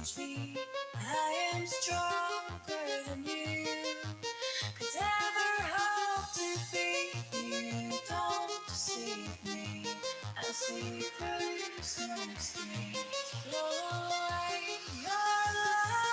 teach me I am stronger than you could ever hope to be. You don't deceive me. I see through some screens. Throw away your love.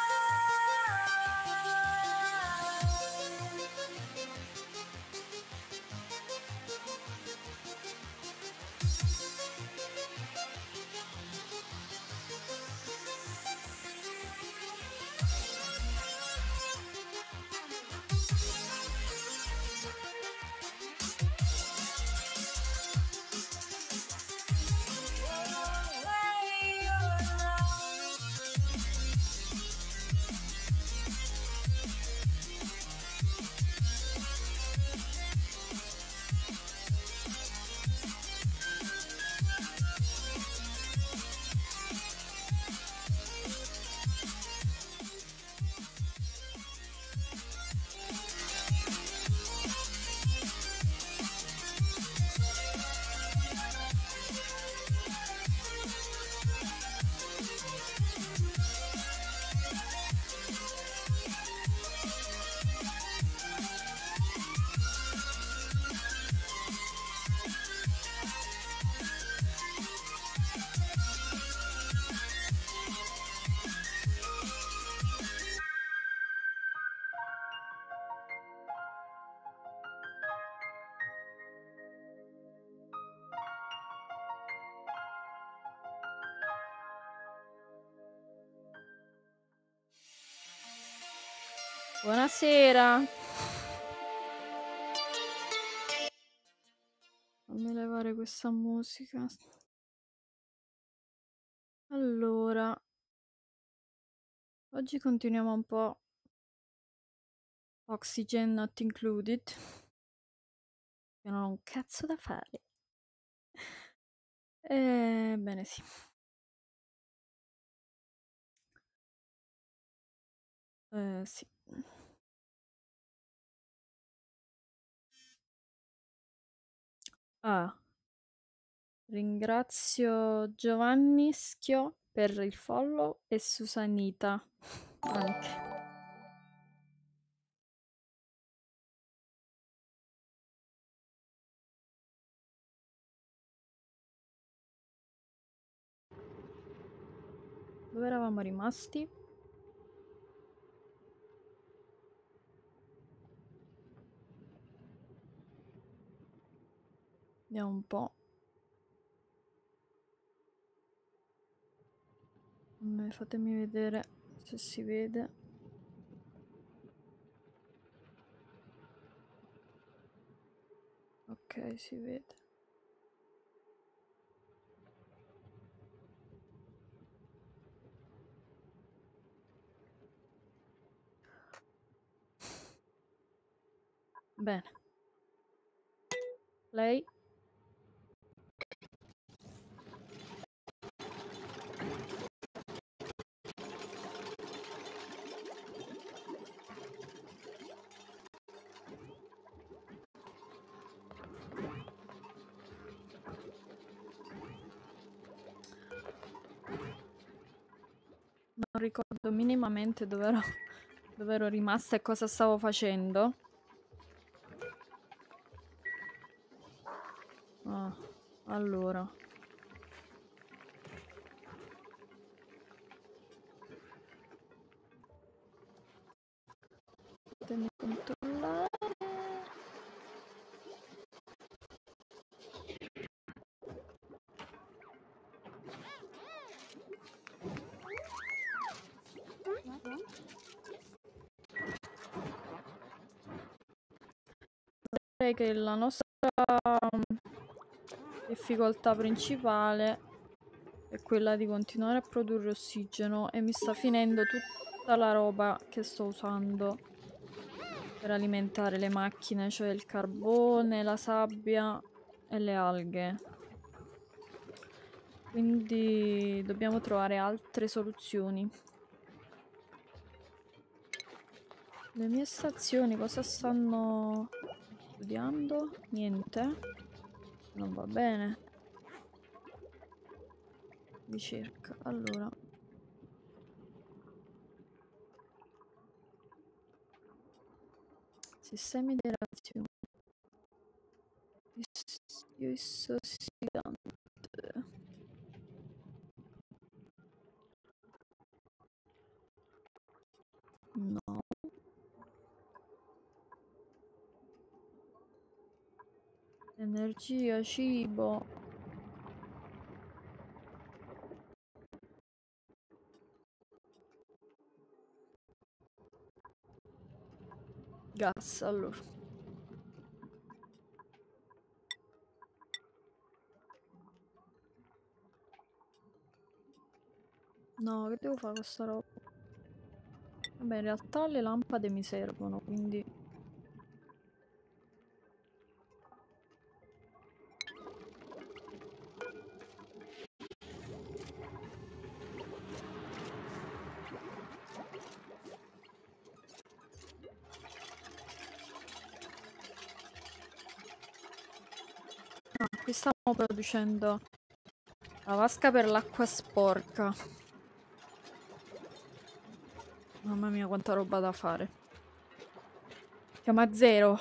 Buonasera. Fammi levare questa musica. Allora, oggi continuiamo un po' Oxygen Not Included. Io non ho un cazzo da fare. Bene, sì. Sì. Ah, ringrazio Giovanni Schio per il follow e Susanita anche. Dove eravamo rimasti? Vediamo un po'. Fatemi vedere se si vede. Ok, si vede. Bene. Lei? Non ricordo minimamente dove ero rimasta e cosa stavo facendo. Ah, allora. Fatemi controllare. Direi che la nostra difficoltà principale è quella di continuare a produrre ossigeno e mi sta finendo tutta la roba che sto usando per alimentare le macchine, cioè il carbone, la sabbia e le alghe. Quindi dobbiamo trovare altre soluzioni. Le mie stazioni cosa stanno studiando? Niente. Non va bene. Ricerca. Allora. Sistemi di reazione. Dissossidante. No. Energia, cibo. Gas, allora. No, che devo fare con sta roba? Vabbè, in realtà le lampade mi servono, quindi... Ah, qui stiamo producendo la vasca per l'acqua sporca. Mamma mia, quanta roba da fare. Siamo a 0.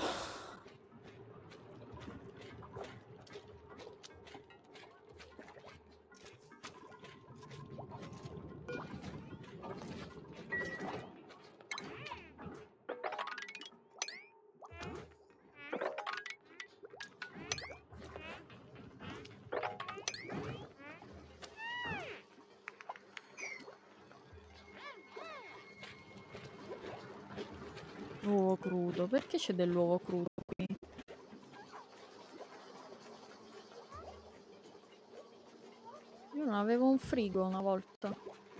Uovo crudo. Perché c'è dell'uovo crudo qui? Io non avevo un frigo una volta.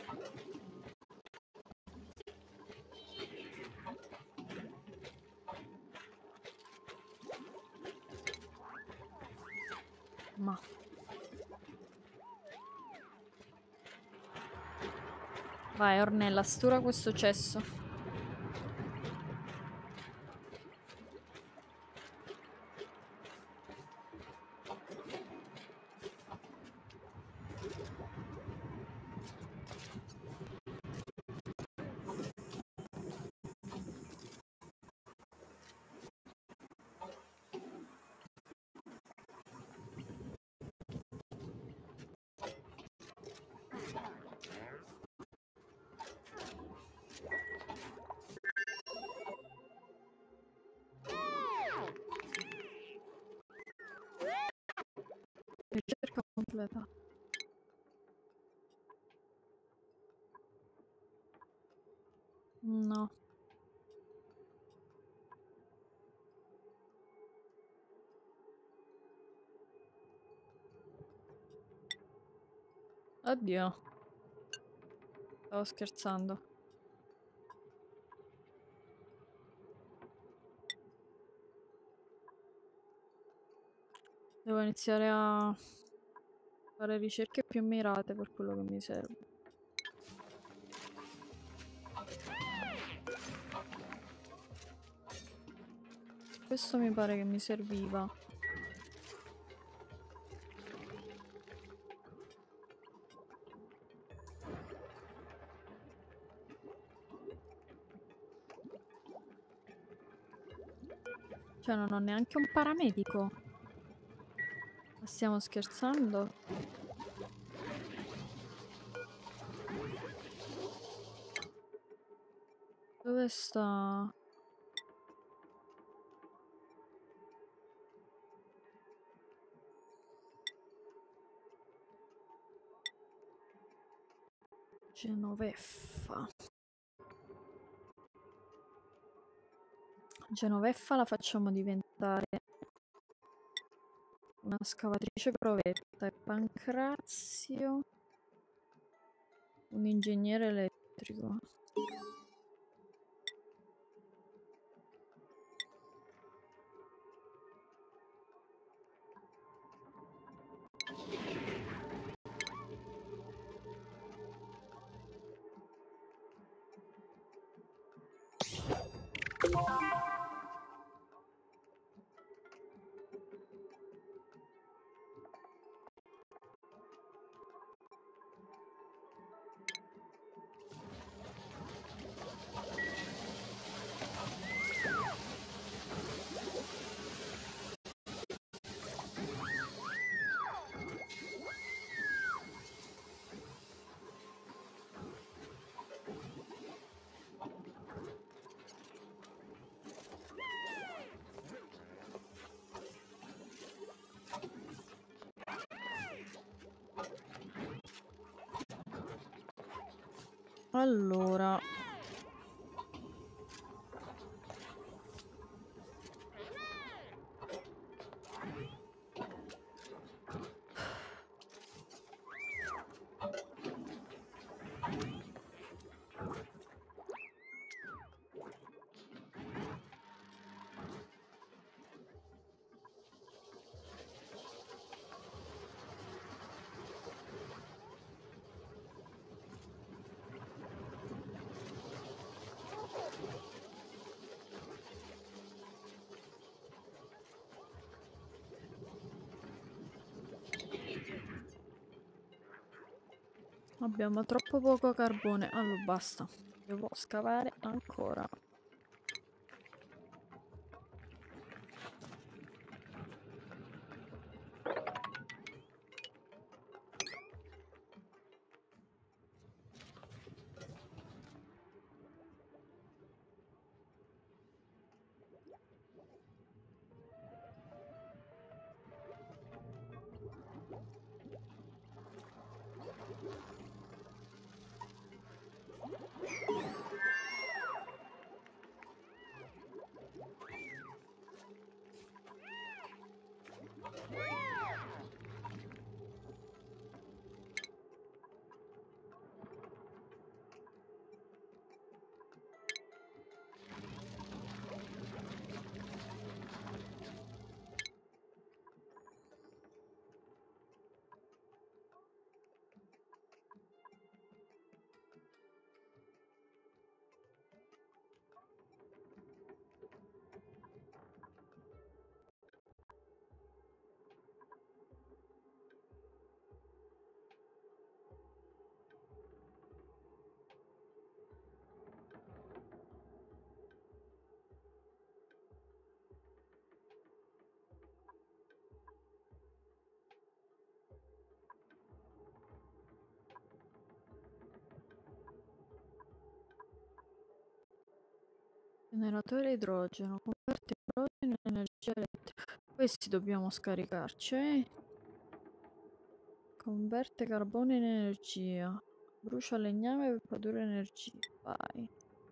Ma... Vai, Ornella, stura questo cesso. Ricerca completa. No. Oddio. Stavo scherzando. Devo iniziare a fare ricerche più mirate per quello che mi serve. Questo mi pare che mi serviva. Cioè, non ho neanche un paramedico. Ma stiamo scherzando? Dove sta? Genoveffa. Genoveffa la facciamo diventare una scavatrice provetta e Pancrazio un ingegnere elettrico. Allora, abbiamo troppo poco carbone. Allora, basta. Devo scavare ancora. Generatore idrogeno. Converte idrogeno in energia elettrica. Questi dobbiamo scaricarci, eh? Converte carbone in energia. Brucia legname per produrre energia. Vai.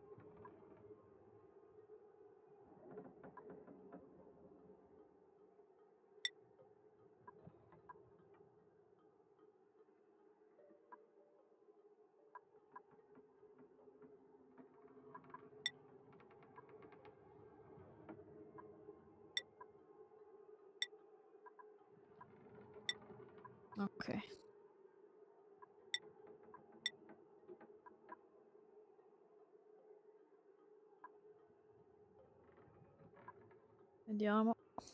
Ok. Vediamo.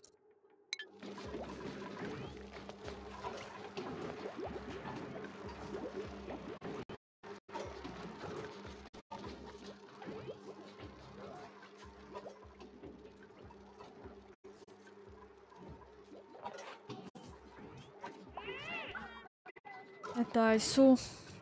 E dai, su.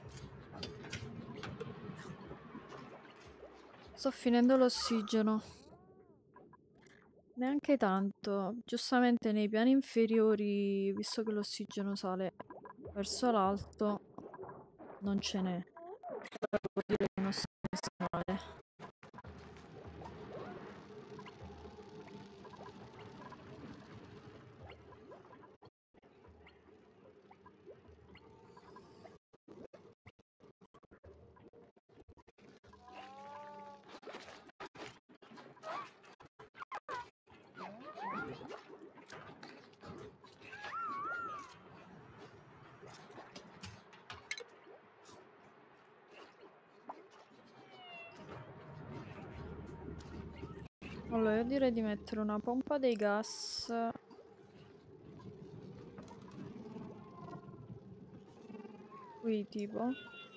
Sto finendo l'ossigeno. Neanche tanto. Giustamente nei piani inferiori, visto che l'ossigeno sale verso l'alto, non ce n'è. Però devo dire che non sto messo male. Allora, io direi di mettere una pompa dei gas qui, tipo.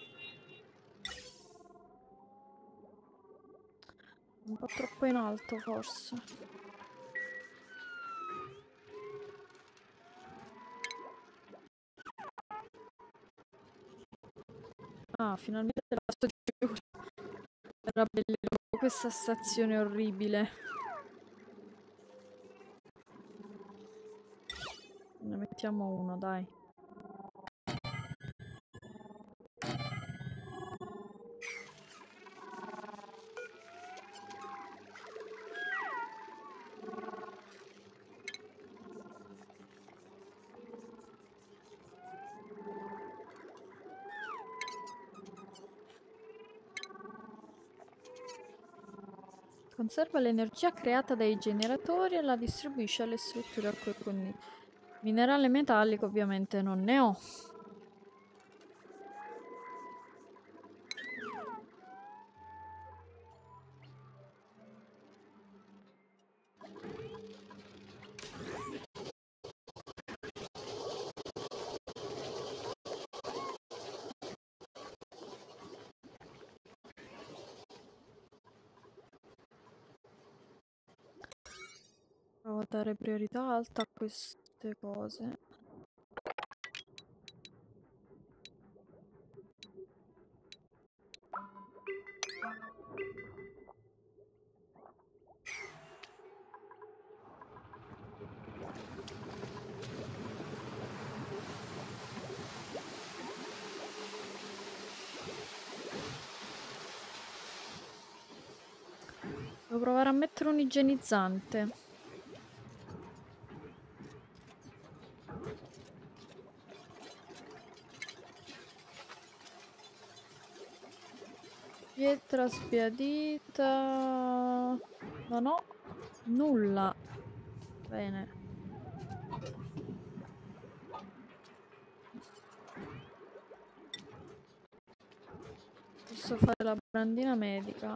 Un po' troppo in alto, forse. Ah, finalmente la sto di era bellissimo questa stazione orribile. Ne mettiamo uno, dai. Conserva l'energia creata dai generatori e la distribuisce alle strutture a cui connetti. Minerale metallico ovviamente non ne ho. Provo a dare priorità alta a queste cose. Devo provare a mettere un igienizzante. Pietra sbiadita. Non ho nulla. Bene. Posso fare la brandina medica.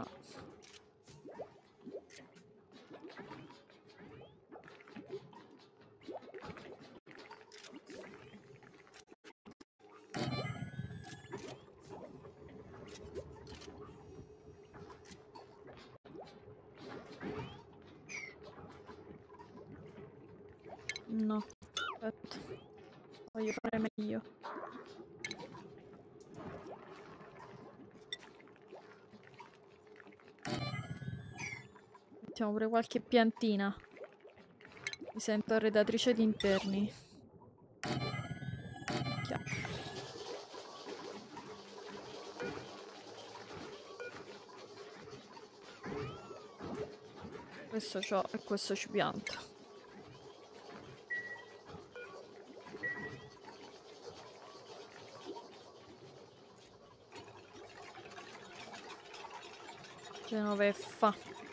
No, aspetta. Voglio fare meglio. Mettiamo pure qualche piantina. Mi sento arredatrice di interni. Minchia. Questo c'ho e questo ci pianta. Genoveffa.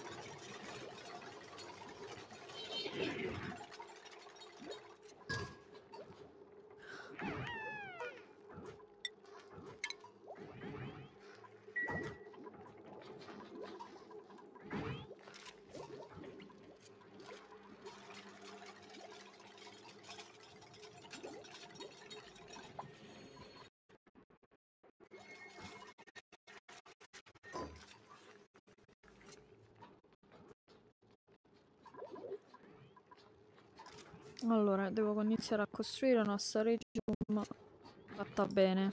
Allora, devo iniziare a costruire una Staragium fatta bene.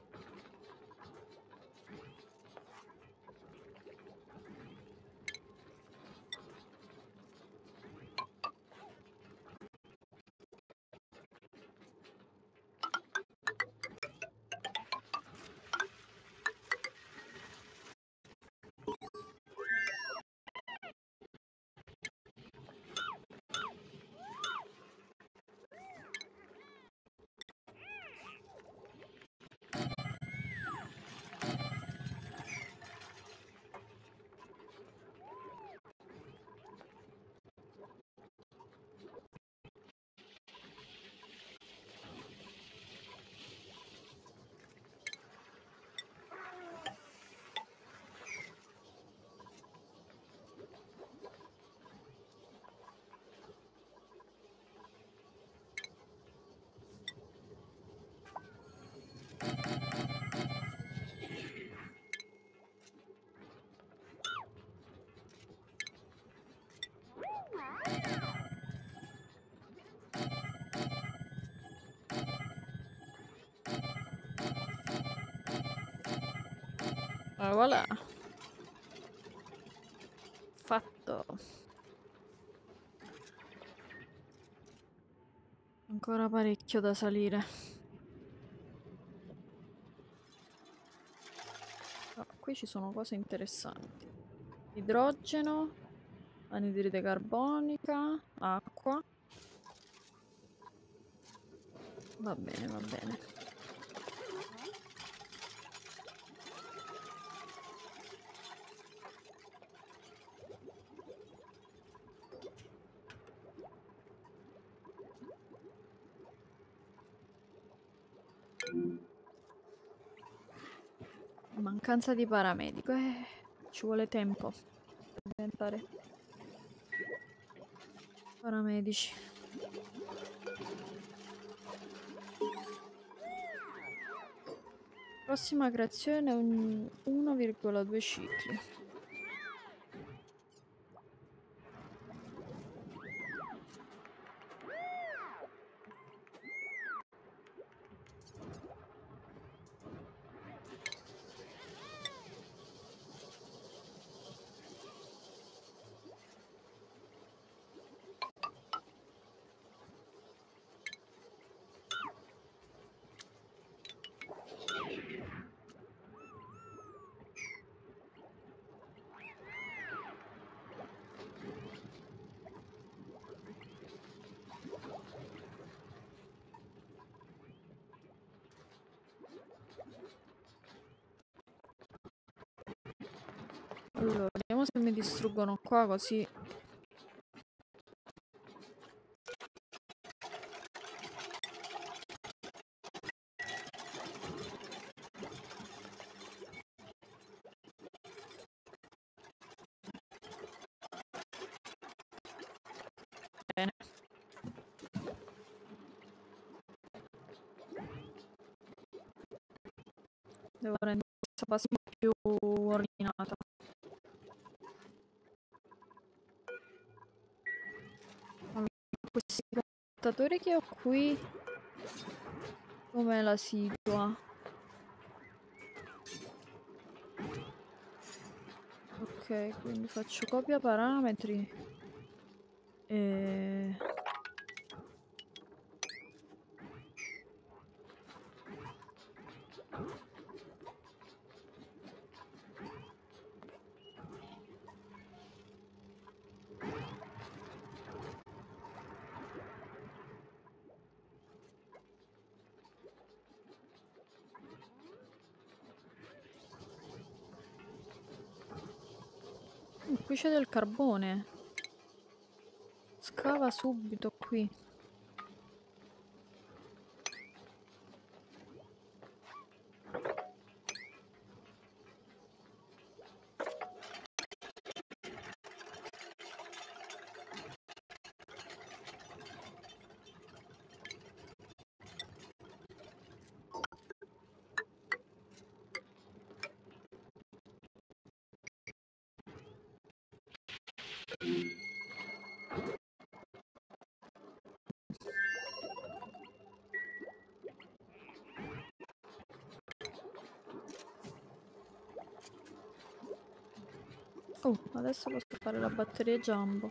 Voilà. Fatto. Ancora parecchio da salire. Oh, qui ci sono cose interessanti. Idrogeno, anidride carbonica, acqua. Va bene, va bene. Mancanza di paramedico. Ci vuole tempo per diventare paramedici. Prossima creazione 1,2 cicli. Allora, vediamo se mi distruggono qua così. Bene. Devo rendere questa base un po' più ordinata. Allora, questi contatori che ho qui, come la situa? Ok, quindi faccio copia parametri. E... qui c'è del carbone. Scava subito qui. Oh, adesso posso fare la batteria Jumbo.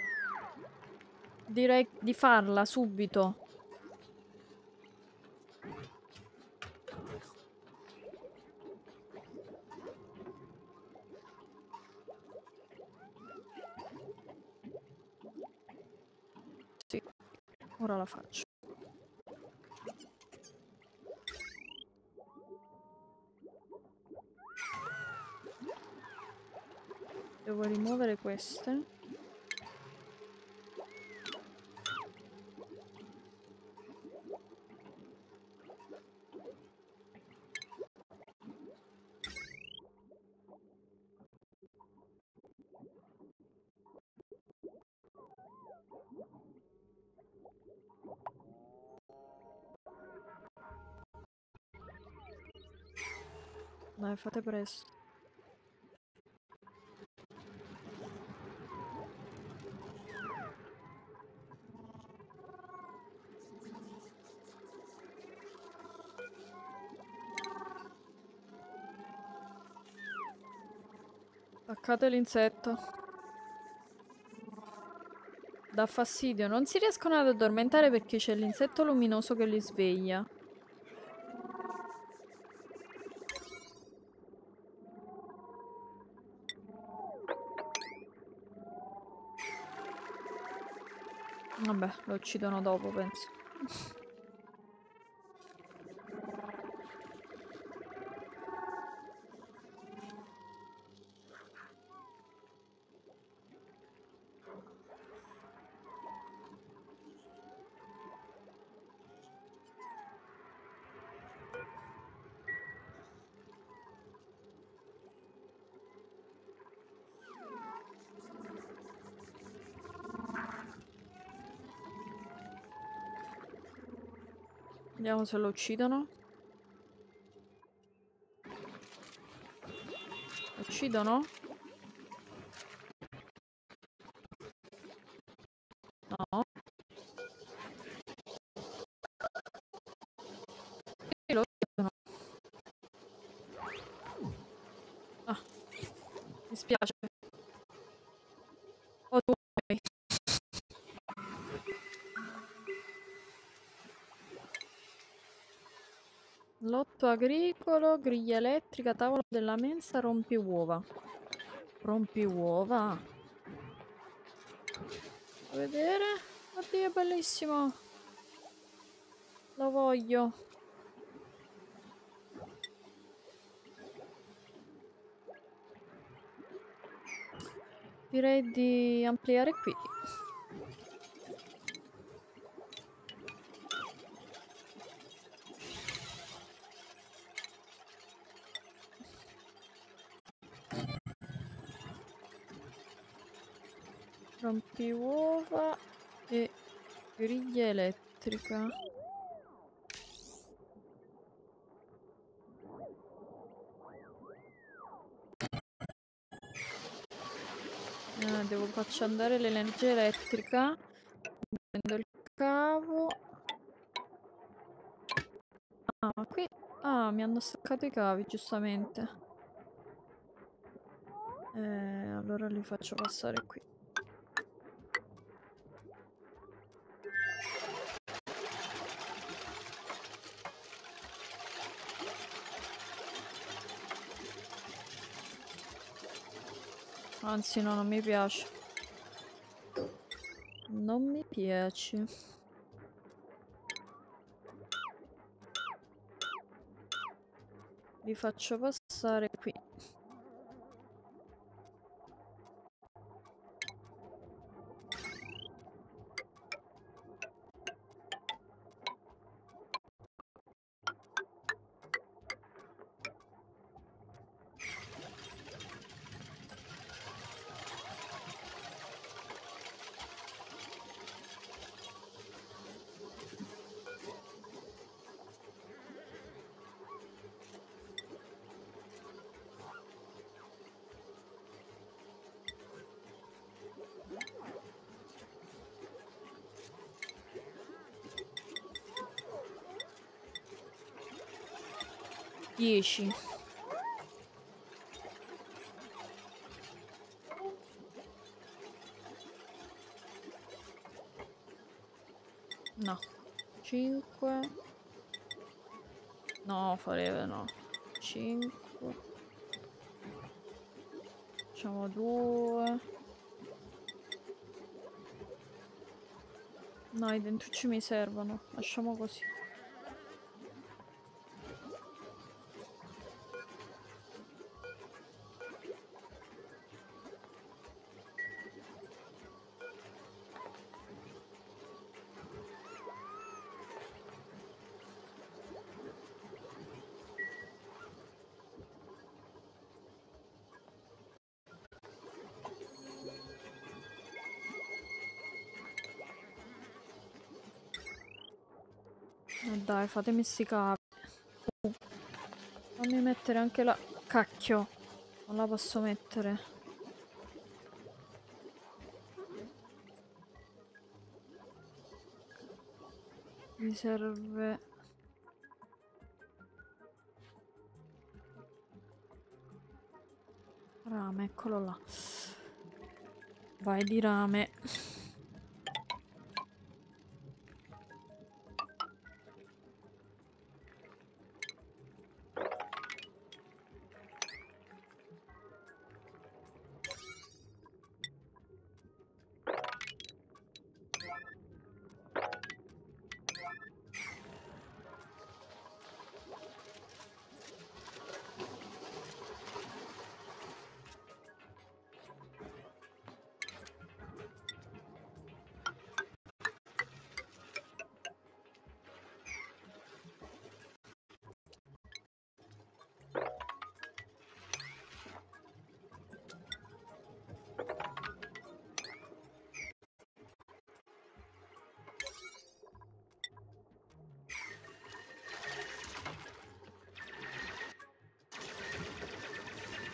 Direi di farla subito. Sì, ora la faccio. Devo rimuovere queste. Dai, fate presto. Attaccate l'insetto. Dà fastidio. Non si riescono ad addormentare perché c'è l'insetto luminoso che li sveglia. Vabbè, lo uccidono dopo, penso. Vediamo se lo uccidono. Lo uccidono? No. Sì, lo uccidono. Ah, mi spiace. Oh, tu. Lotto agricolo, griglia elettrica, tavolo della mensa, rompiuova. Rompiuova. A vedere. Oddio, è bellissimo. Lo voglio. Direi di ampliare qui. Rompiuova e griglia elettrica. Devo farci andare l'energia elettrica. Prendo il cavo. Ah, qui... Ah, mi hanno staccato i cavi, giustamente. Allora li faccio passare qui. Anzi, no, non mi piace. Non mi piace. Li faccio passare qui. Dieci. No. 5. No, forever no. 5. Facciamo 2. No, i dentucci mi servono. Lasciamo così. Dai, fatemi sti cavi. Fammi mettere anche la... Cacchio. Non la posso mettere. Mi serve... Rame, eccolo là. Vai di rame.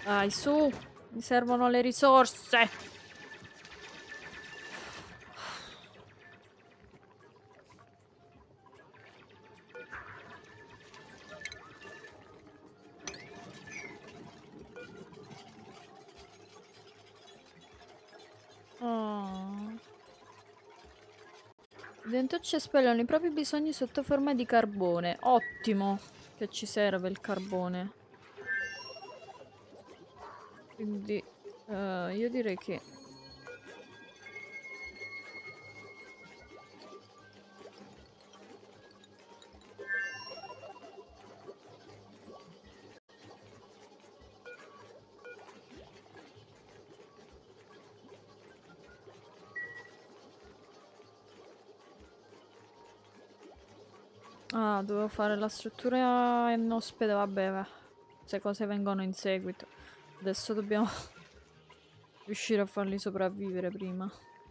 Dai, su! Mi servono le risorse! Oh. I dentocci espellono i propri bisogni sotto forma di carbone. Ottimo! Che ci serve il carbone. Quindi io direi che... Ah, dovevo fare la struttura in ospede, vabbè. Queste cose vengono in seguito. Adesso dobbiamo riuscire a farli sopravvivere prima.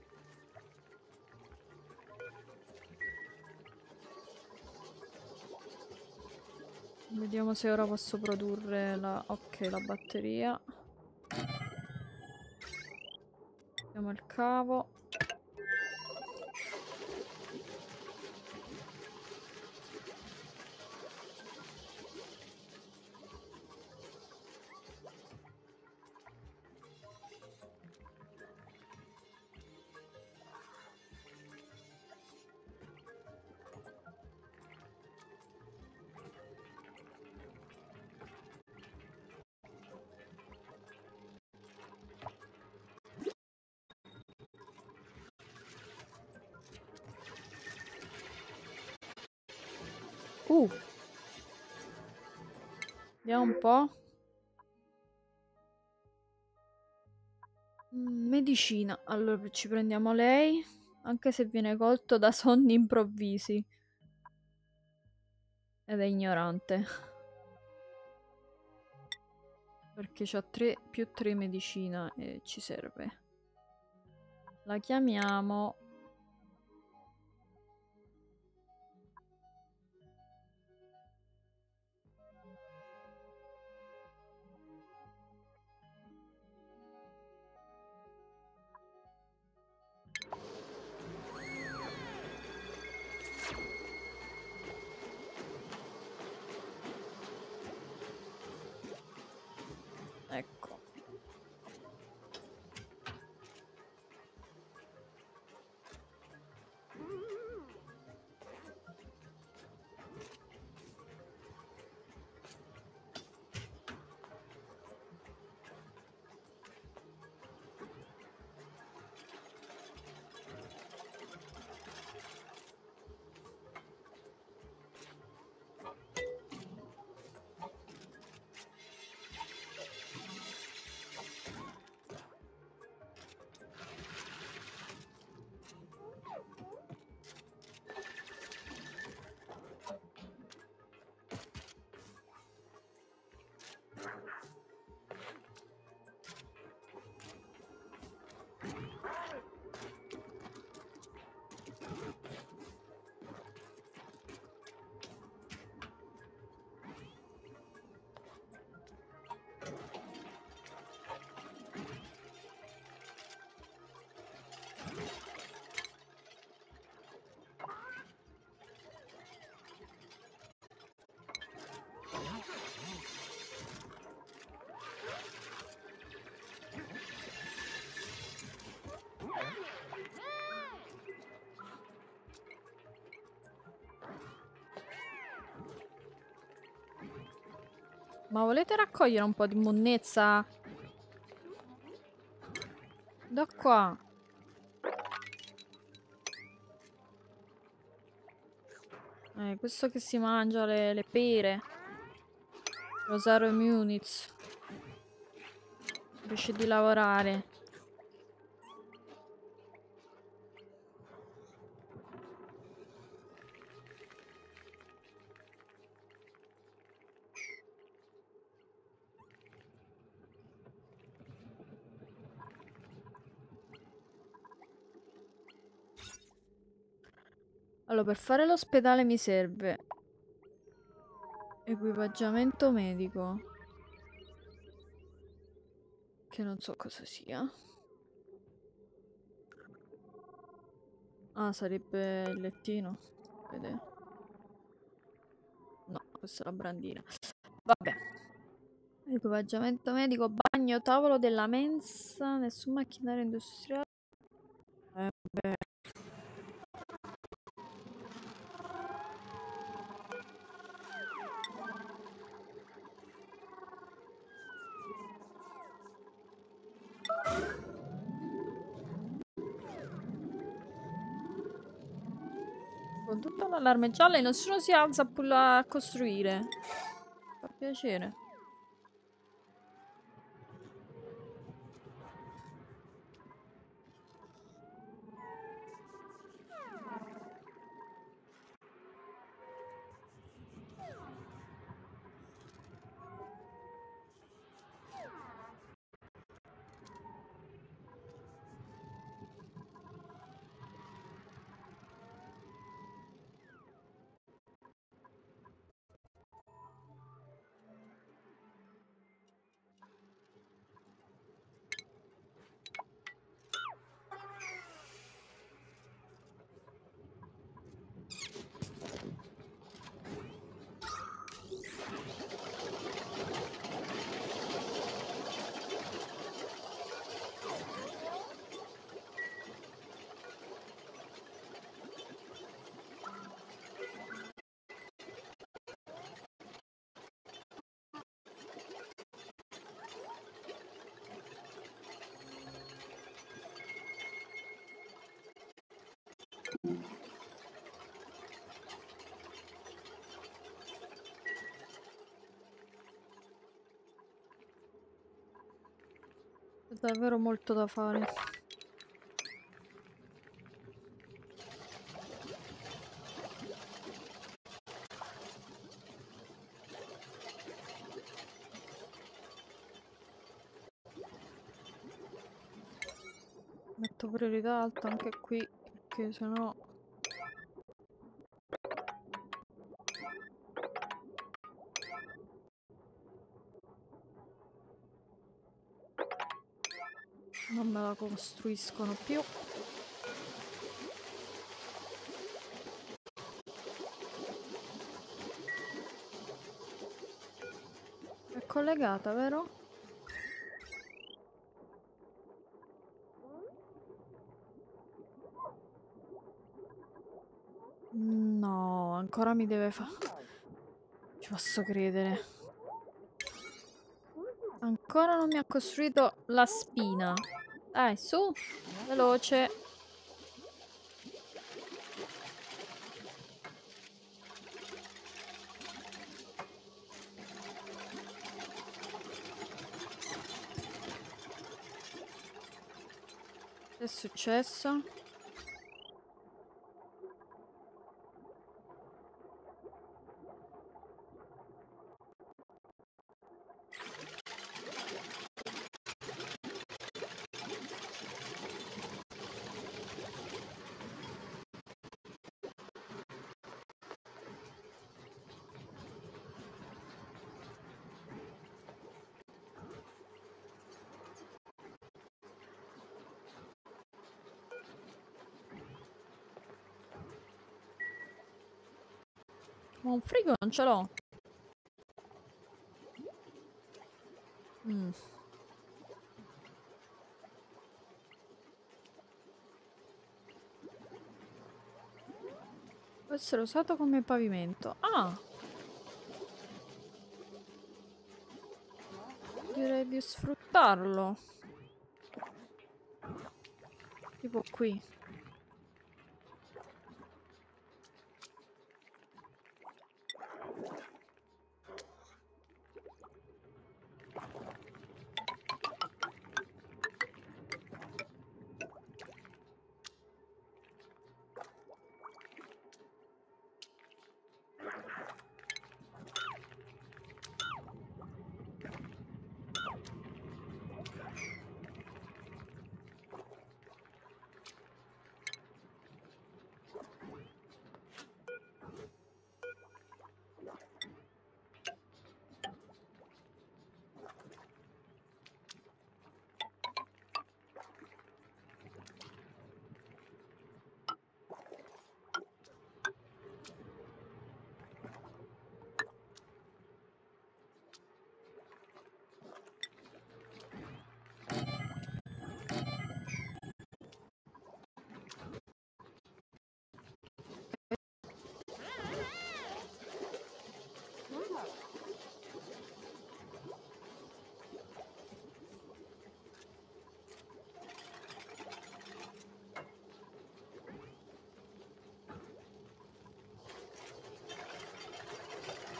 Vediamo se ora posso produrre la... Ok, la batteria. Mettiamo il cavo. Vediamo un po'. Medicina. Allora ci prendiamo lei. Anche se viene colto da sonni improvvisi. Ed è ignorante. Perché c'ha più 3 medicina e ci serve. La chiamiamo... Ecco. Ma volete raccogliere un po' di monnezza? Da qua. Questo che si mangia le pere. Rosario Muniz. Riesce di lavorare. Allora, per fare l'ospedale mi serve equipaggiamento medico. Che non so cosa sia. Ah, sarebbe il lettino. Vede? No, questa è la brandina. Vabbè. Equipaggiamento medico, bagno, tavolo della mensa, nessun macchinario industriale. Beh. Con tutta l'allarme gialla e nessuno si alza a costruire. Fa piacere. C'è davvero molto da fare. Metto priorità alta anche qui, perché sennò... non me la costruiscono più. È collegata, vero? No, ancora mi deve fare... Ci posso credere. Ancora non mi ha costruito la spina. Dai, su. Veloce. Che è successo? Ma un frigo non ce l'ho. Può essere usato come pavimento. Ah! Direi di sfruttarlo. Tipo qui.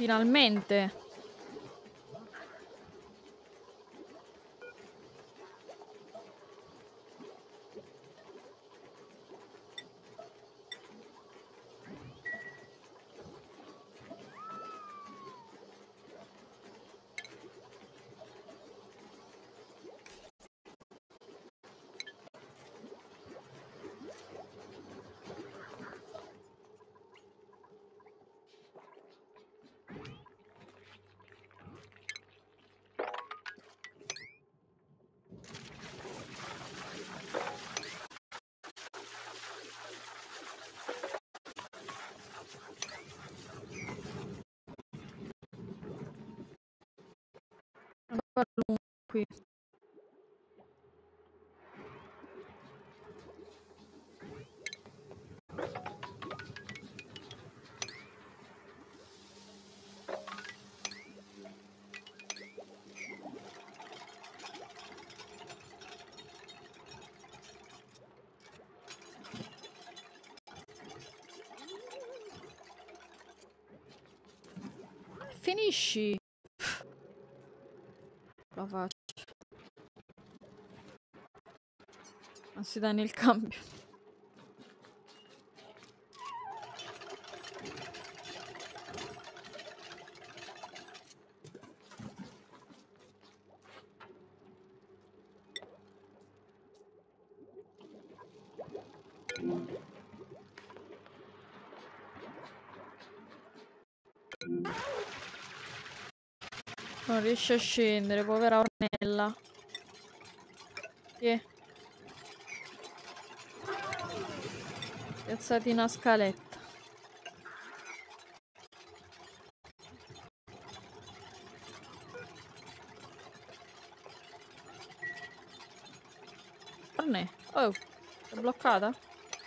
Finalmente. Ancora lungo qui. Finisci. La faccio. Ma si dà nel cambio. Non riesce a scendere, povera Ornella. Piazzati una scaletta. Orne. Oh, è bloccata?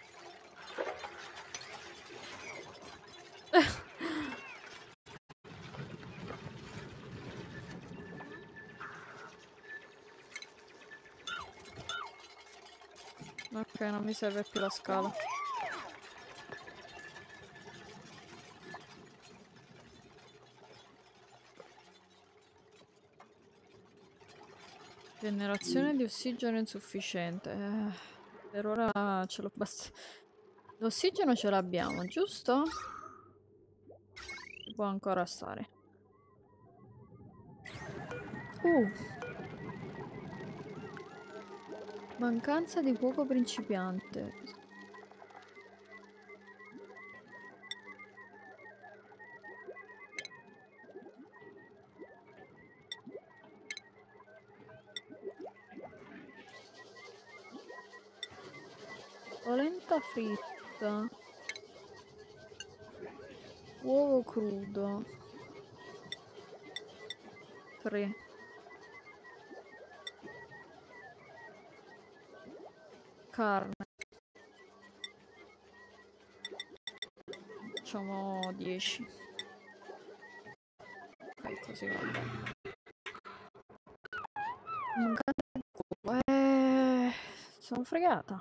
Ok, non mi serve più la scala. Generazione di ossigeno insufficiente. Per ora ce l'ho basta. L'ossigeno ce l'abbiamo, giusto? Ci può ancora stare. Mancanza di fuoco principiante. Polenta fritta. Uovo crudo. 3. Carne. Facciamo 10. Ok, così va bene. Mancanza di fuoco. Sono fregata.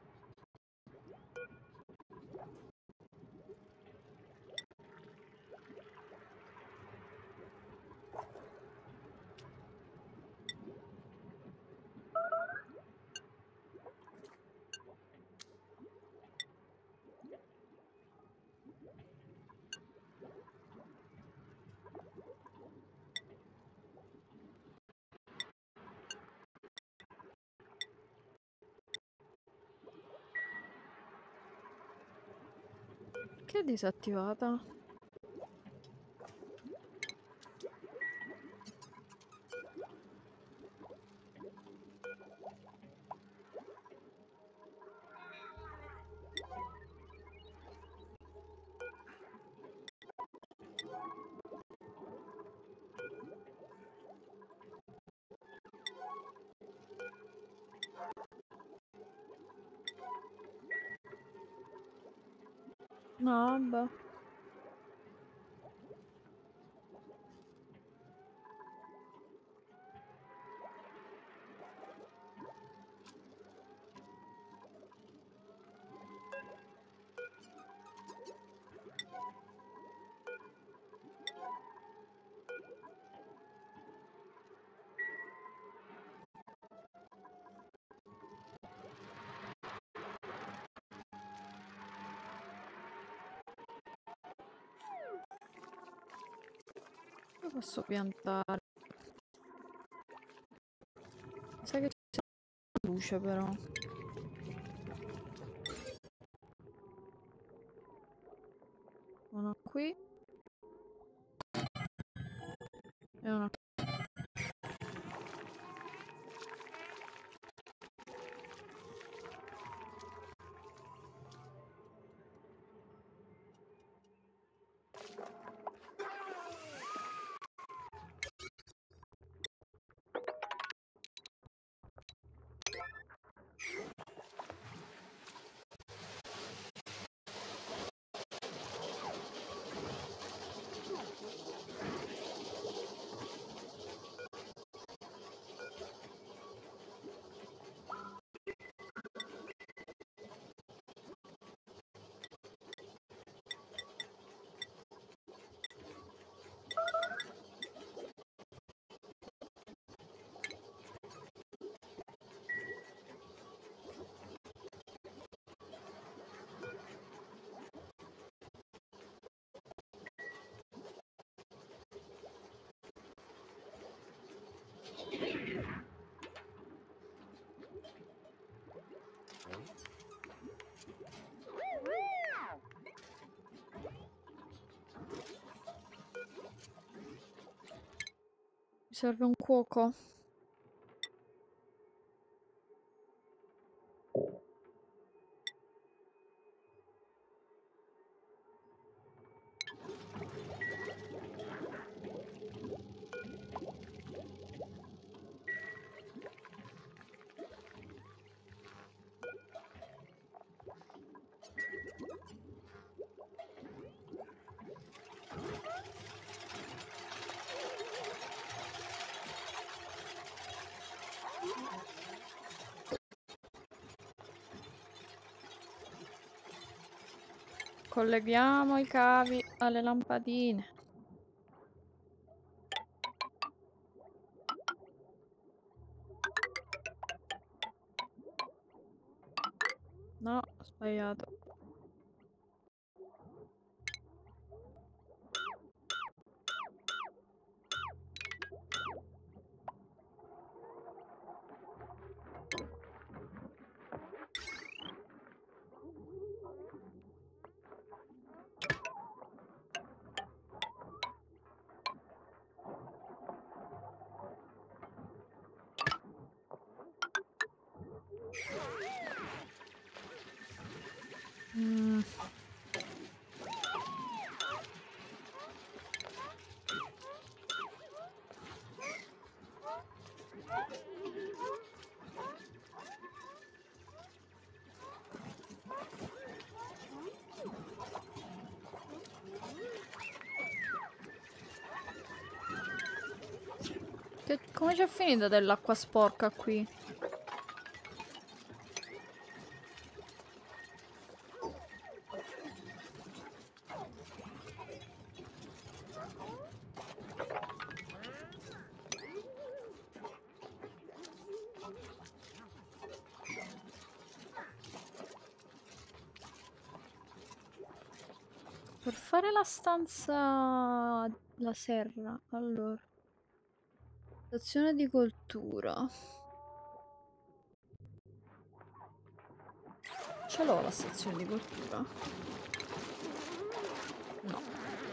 Che è disattivata? No, vabbè. Lo posso piantare. Sai che c'è una luce però. Una qui. E una qui. Mi serve un cuoco. Colleghiamo i cavi alle lampadine. No, ho sbagliato. Mm. Come c'è finita dell'acqua sporca qui? Per fare la stanza... la serra, allora... Stazione di coltura. Ce l'ho la stazione di coltura? No.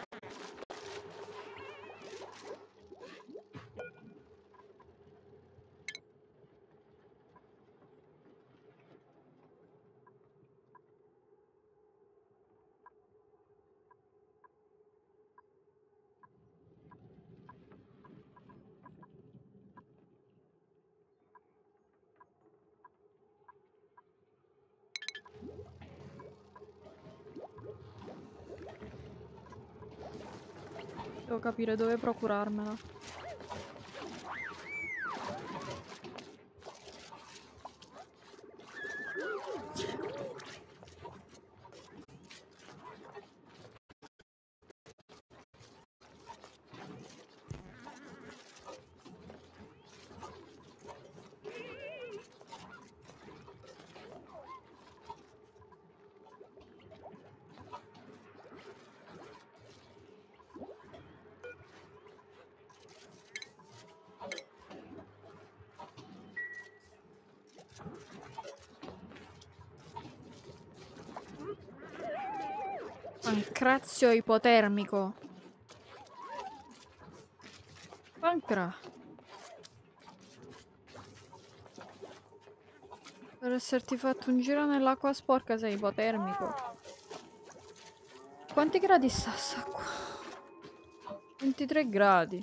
Devo capire dove procurarmela. Pancrazio ipotermico. Pancra. Per esserti fatto un giro nell'acqua sporca sei ipotermico. Quanti gradi sta sta qua? 23 gradi.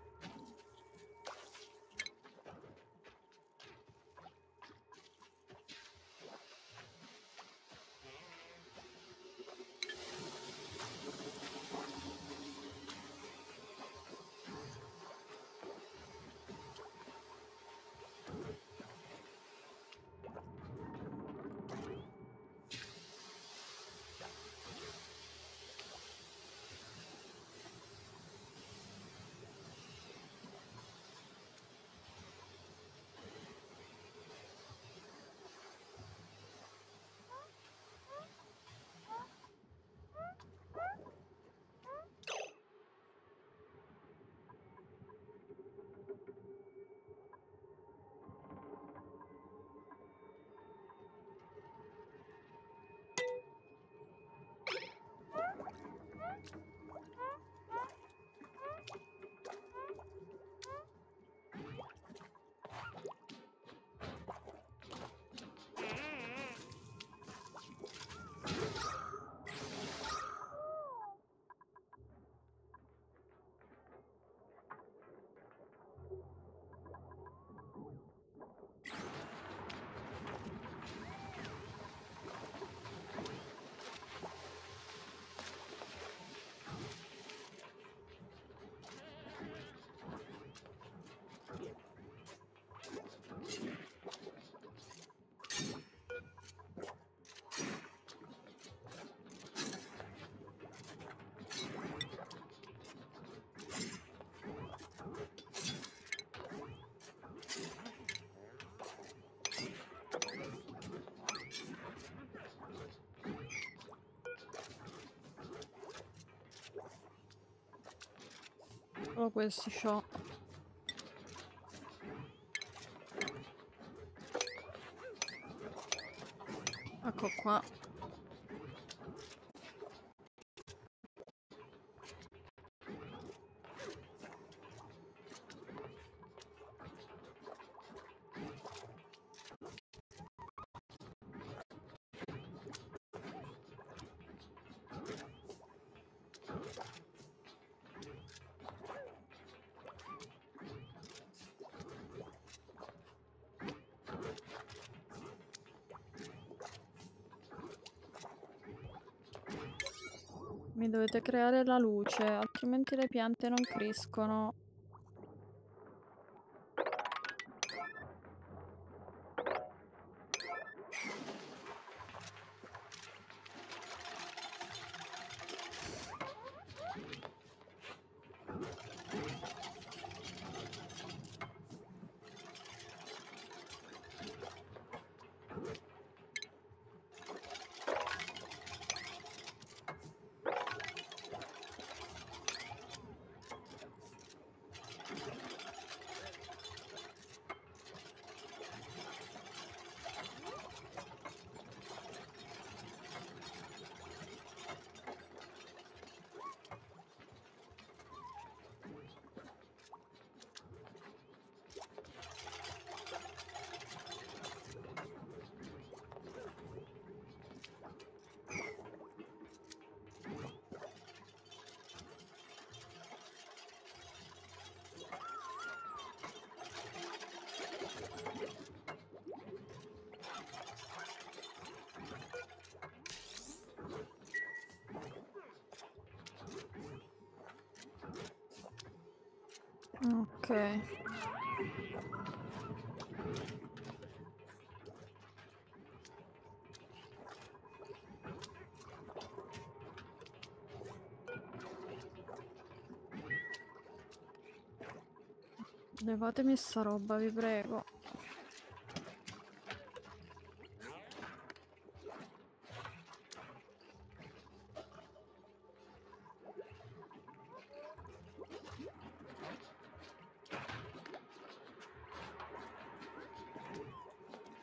Solo questi c'ho. Ecco qua. Mi dovete creare la luce, altrimenti le piante non crescono. Ok. Levatemi sta roba, vi prego.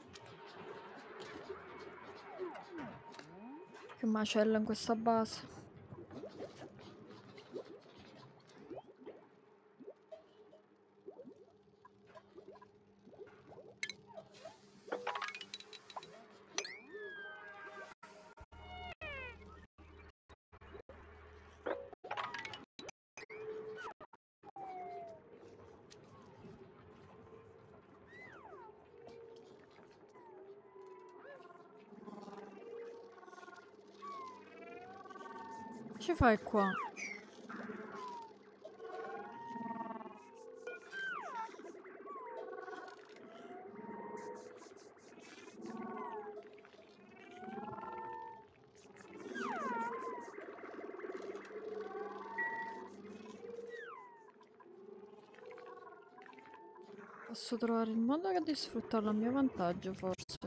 Che macello in questa base. Ci fai qua? Posso trovare il modo di sfruttarlo a mio vantaggio, forse.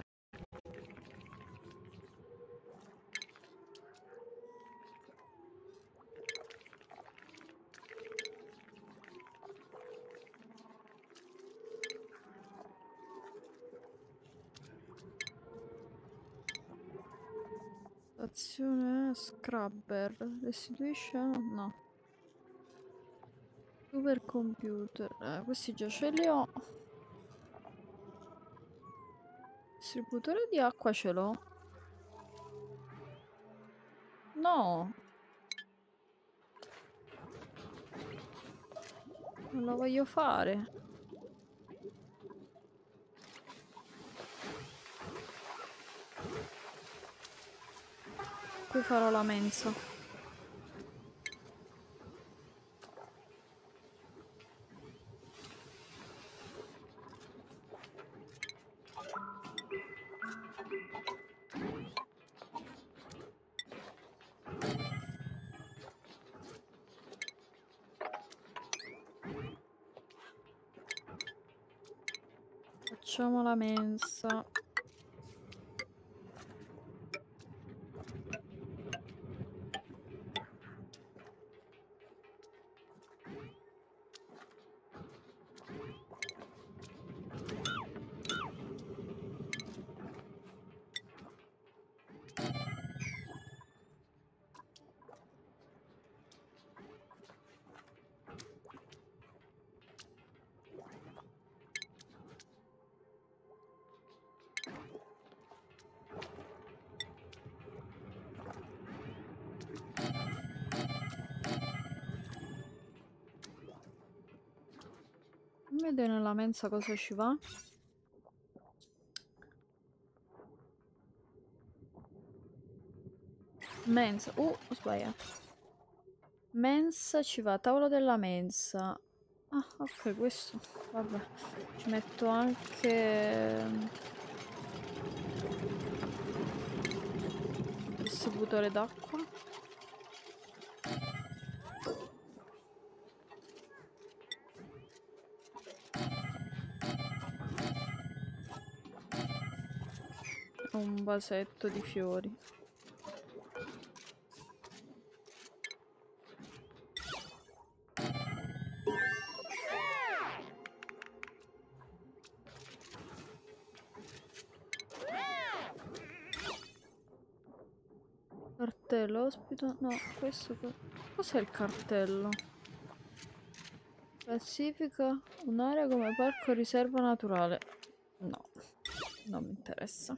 Azione Scrubber. Restituisce? No. Supercomputer. Questi già ce li ho. Distributore di acqua ce l'ho. No. Non lo voglio fare. Qui farò la mensa. Facciamo la mensa. Vedere nella mensa cosa ci va. Mensa. Ho sbagliato. Mensa ci va. Tavolo della mensa. Ah, ok, questo. Vabbè. Ci metto anche distributore d'acqua. Un vasetto di fiori. Cartello ospita. No, questo. Cos'è il cartello? Classifica un'area come parco riserva naturale. No, non mi interessa.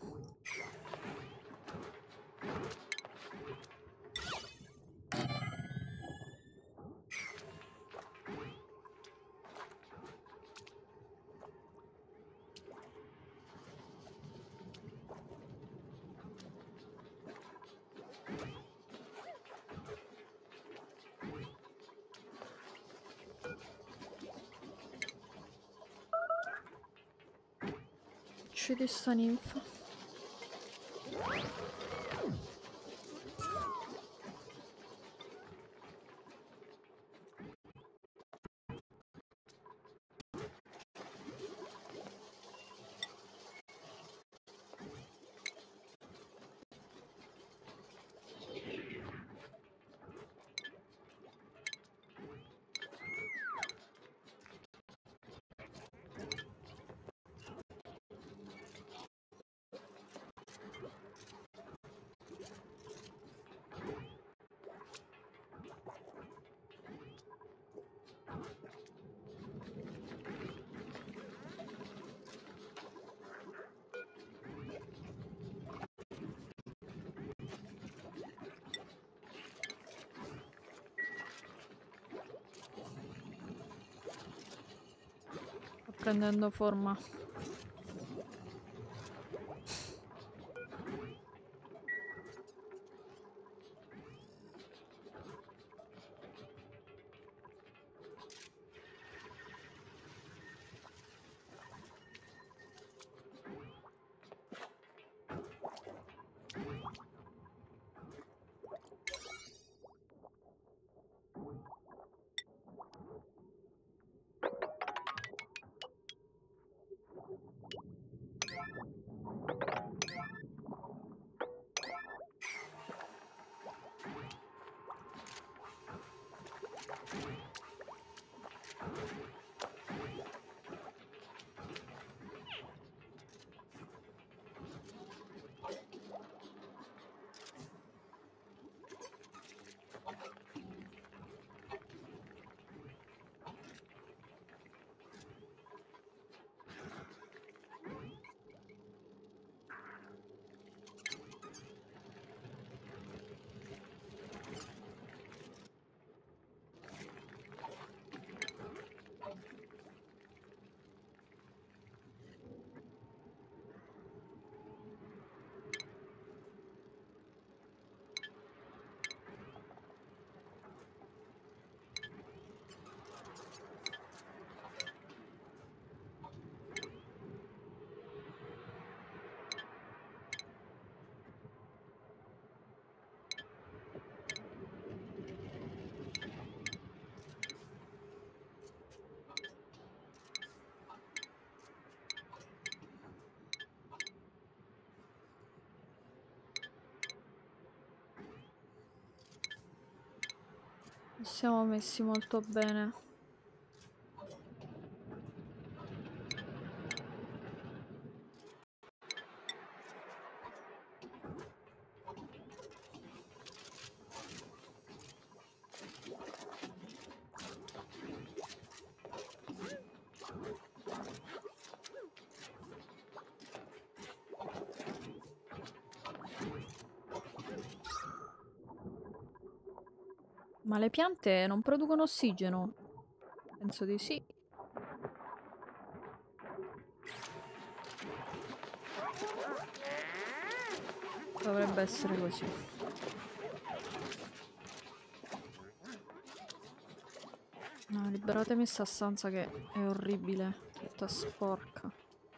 Uccidi sta ninfa. Sta prendendo forma. Siamo messi molto bene. Ma le piante non producono ossigeno? Penso di sì. Dovrebbe essere così. No, liberatemi sta stanza che è orribile, tutta sporca.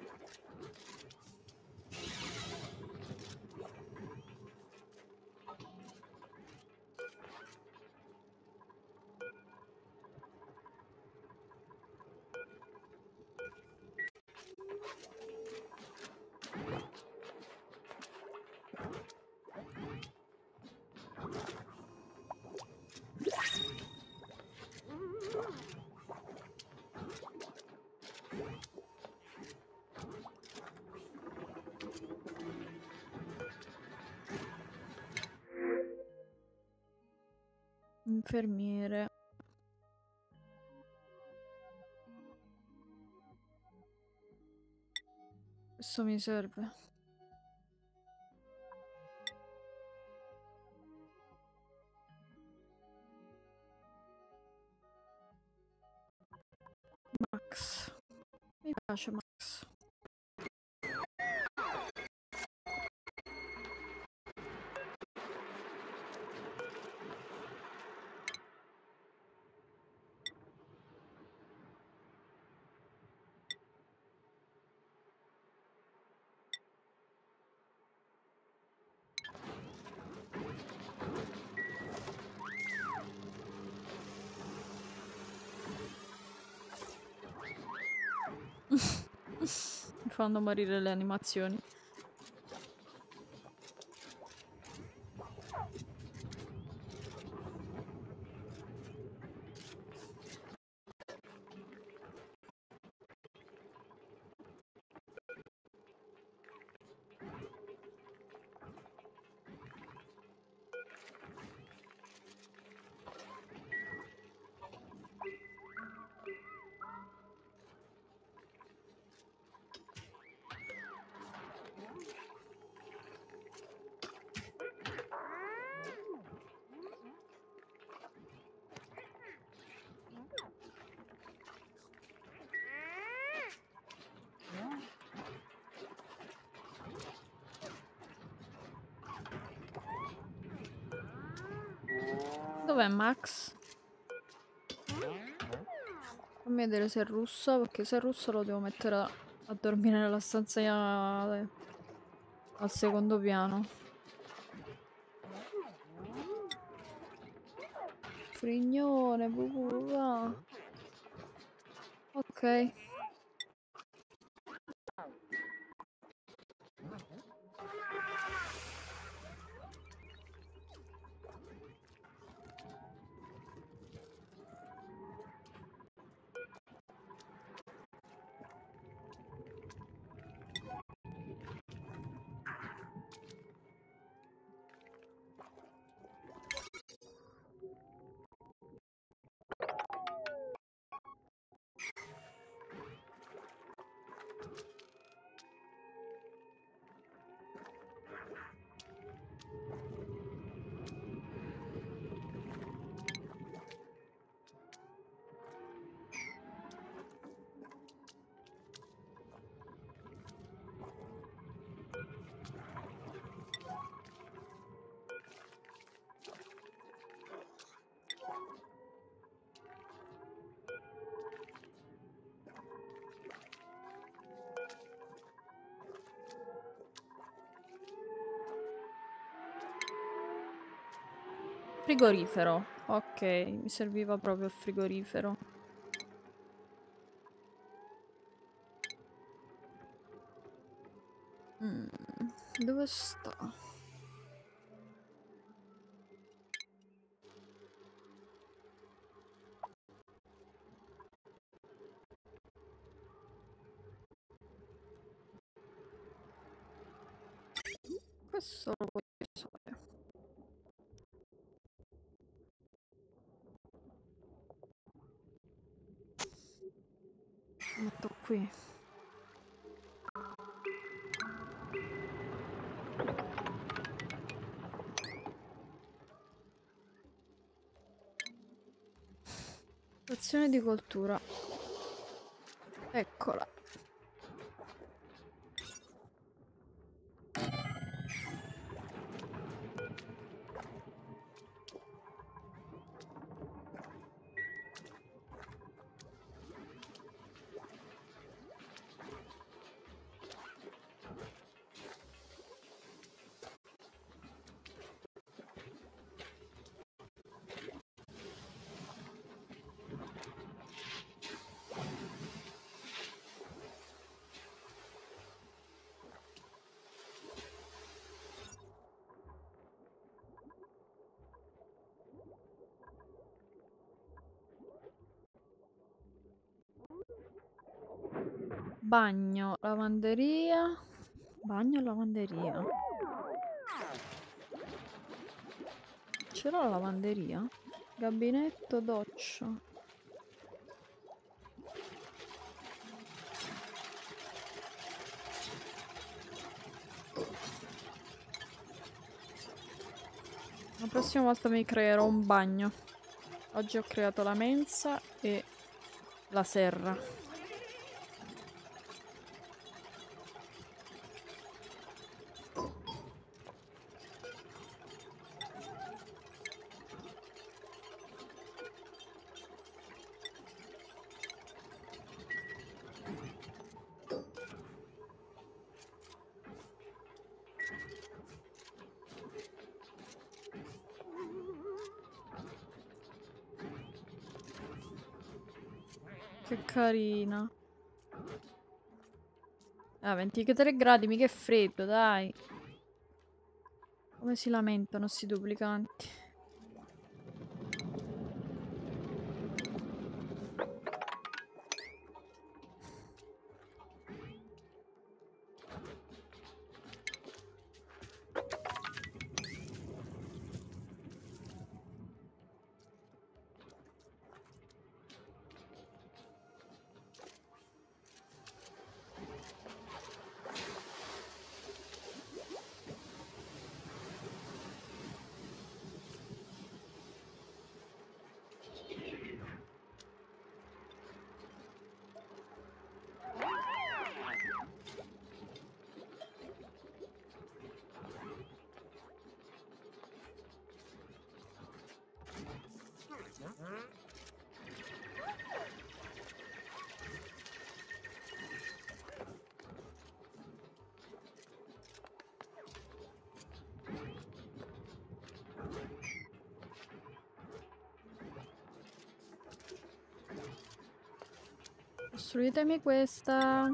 Infermiere. Questo mi serve. Max. Mi piace Max. Mi fanno morire le animazioni. Dov'è Max? Fammi vedere se è russo, perché se è russo lo devo mettere a dormire nella stanza al secondo piano. Frignone, va. Ok. Frigorifero. Ok, mi serviva proprio il frigorifero. Dove sta? Questo lo voglio usare. Lo metto qui. Stazione di coltura. Eccola. Bagno, lavanderia. Bagno e lavanderia. C'era la lavanderia? Gabinetto, doccia. La prossima volta mi creerò un bagno. Oggi ho creato la mensa e la serra. Che carina. Ah, 23 gradi, mica è freddo, dai. Come si lamentano sti duplicanti? Costruitemi questa.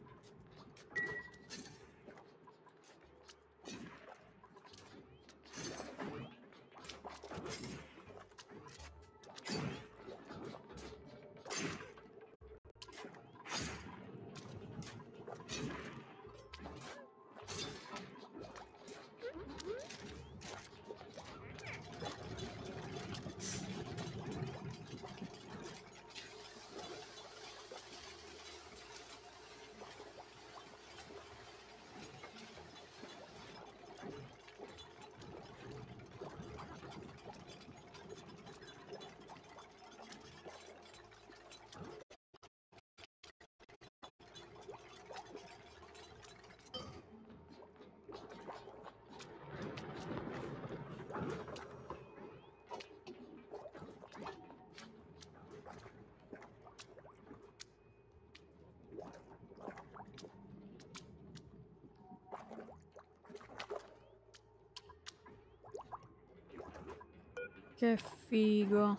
Che figo.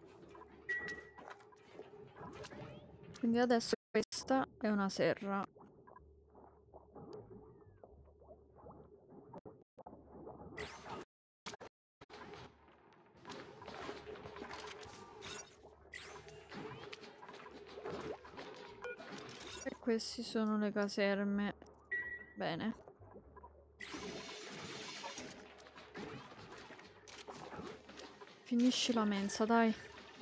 Quindi adesso questa è una serra. E questi sono le caserme. Bene. Finisci la mensa, dai.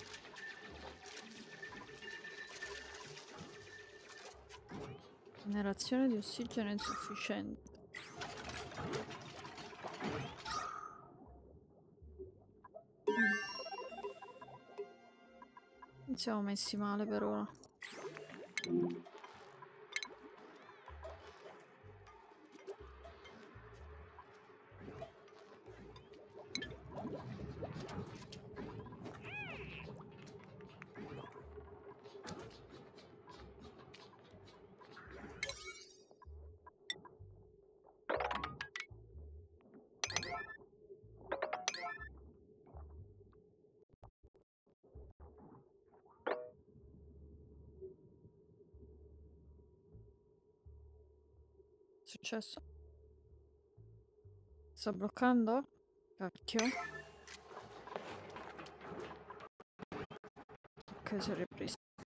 Generazione di ossigeno insufficiente. Non siamo messi male per ora. È successo? Sta bloccando? Cacchio. Ok, si è ripreso.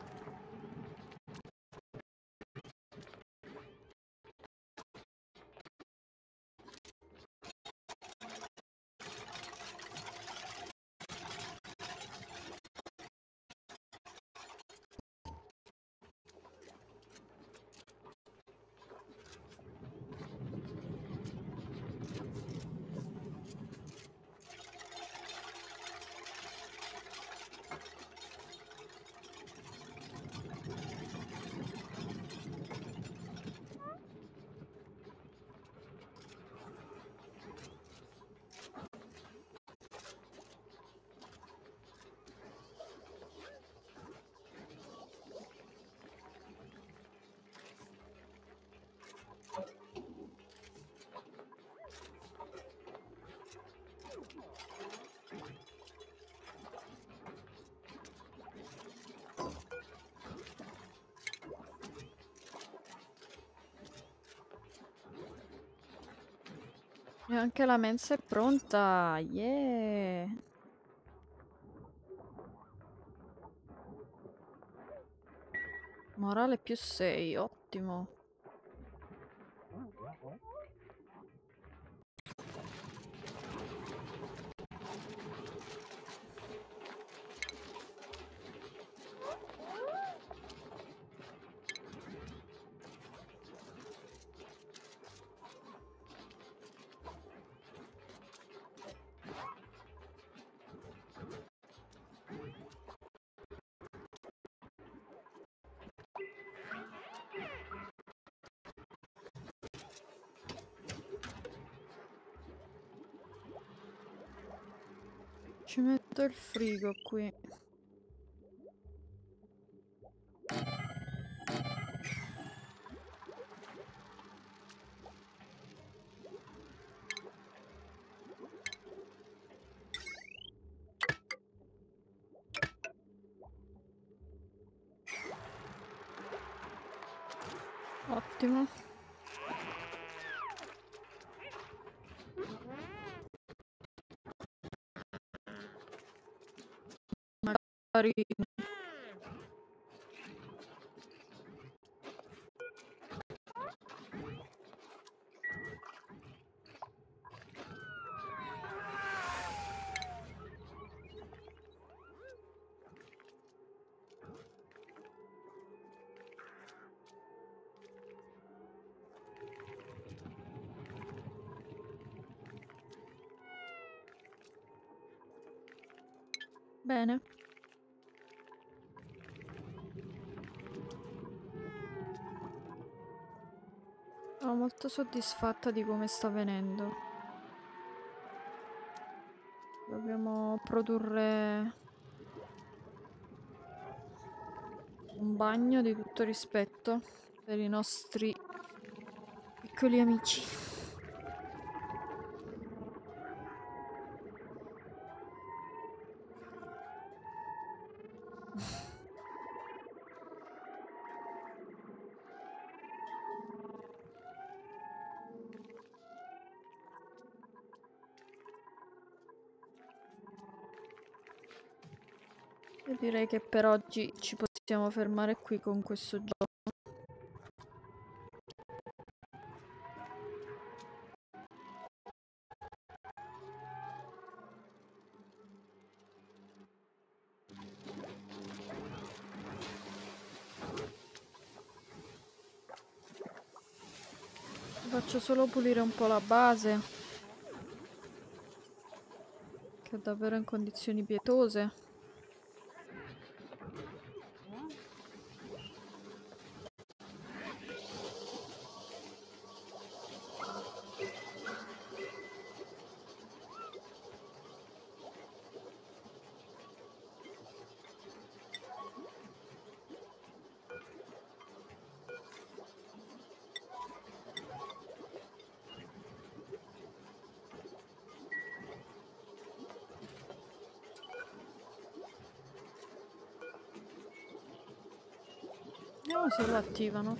E anche la mensa è pronta. Yeah. Morale più 6, ottimo. Ci metto il frigo qui. Ottimo. Magari... Bene. Sono molto soddisfatta di come sta venendo. Dobbiamo produrre un bagno di tutto rispetto per i nostri piccoli amici. Io direi che per oggi ci possiamo fermare qui con questo gioco. Faccio solo pulire un po' la base, che è davvero in condizioni pietose. Vediamo se lo attivano.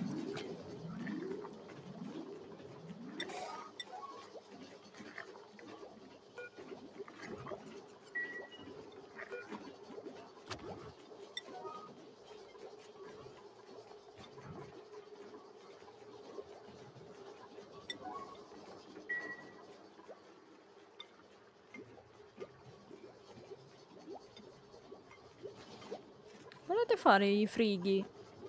Volete fare i frighi?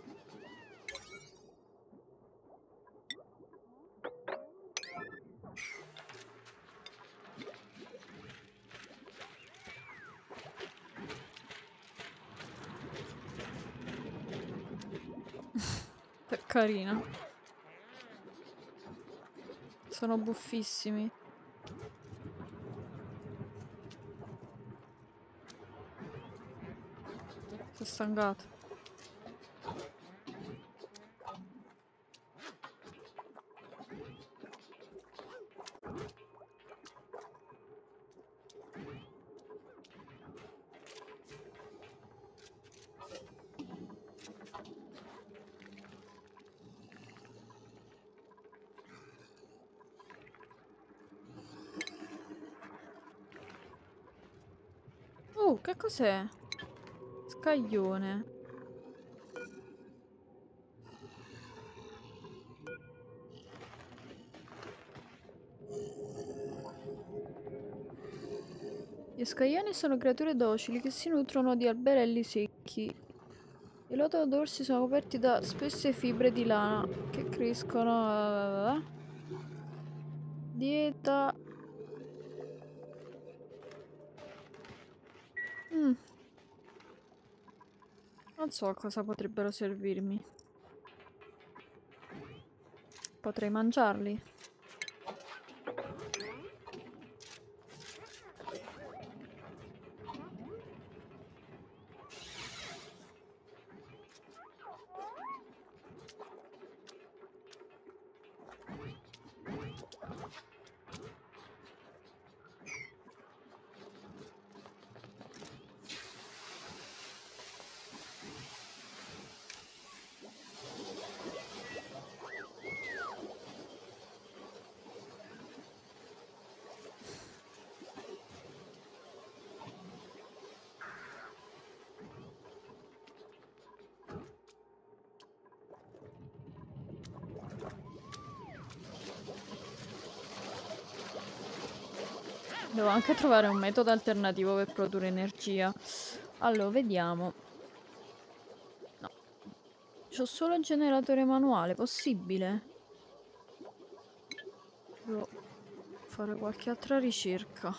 È carina. Sono buffissimi. Si è stancato. Che cos'è? Scaglione. Gli scaglioni sono creature docili che si nutrono di alberelli secchi. I loro dorsi sono coperti da spesse fibre di lana che crescono. Dieta. Non so a cosa potrebbero servirmi. Potrei mangiarli. Devo anche trovare un metodo alternativo per produrre energia. Allora, vediamo. No. C'ho solo il generatore manuale, possibile? Devo fare qualche altra ricerca.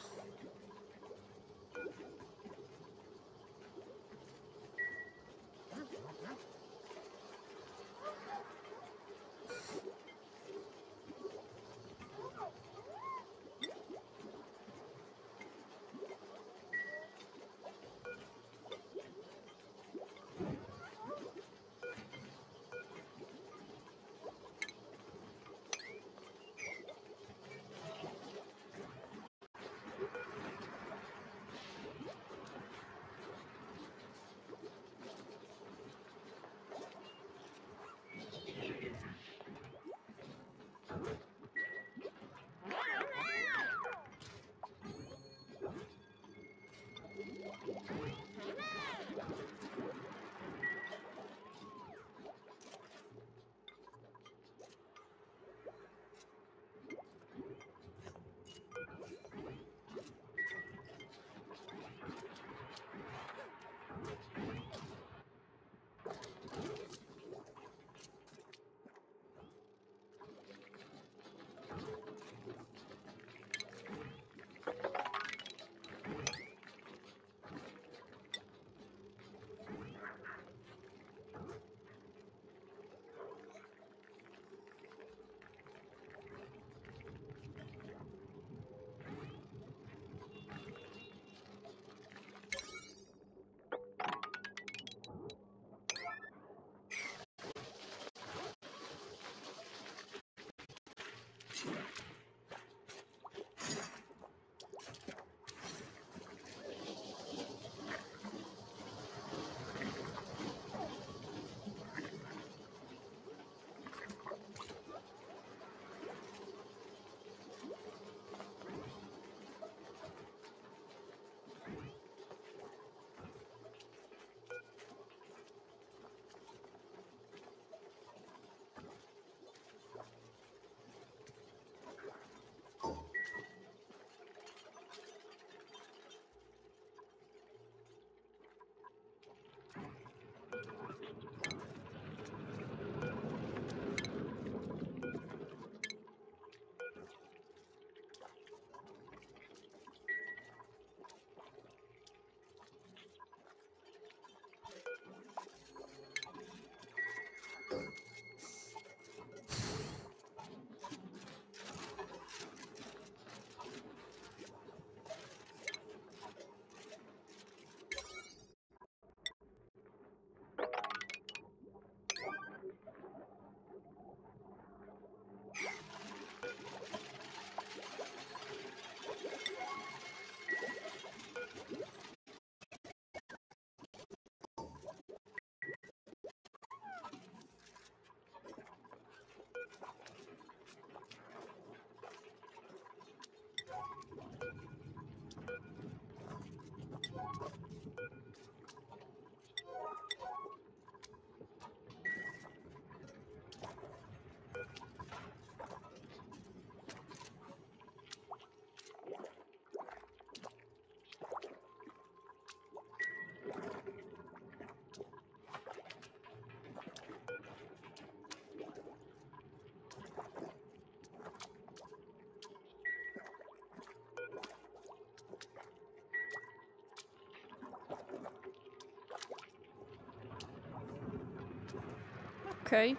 Ok.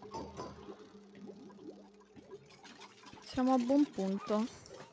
Siamo a buon punto.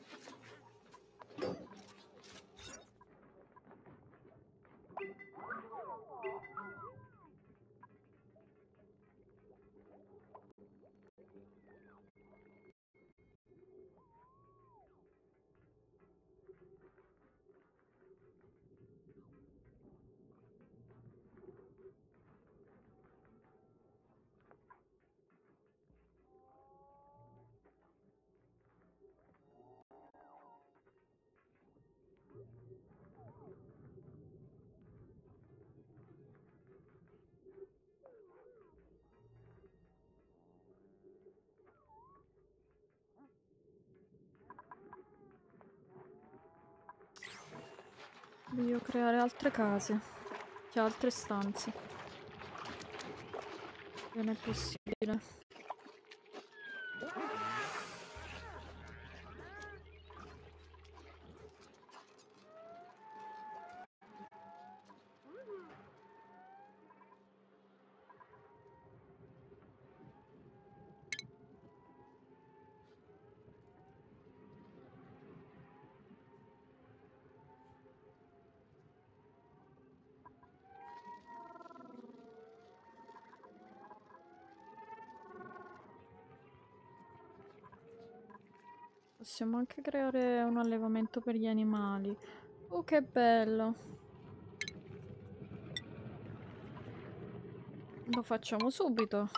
Voglio creare altre case. Che altre stanze. Non è possibile. Possiamo anche creare un allevamento per gli animali. Oh, che bello! Lo facciamo subito.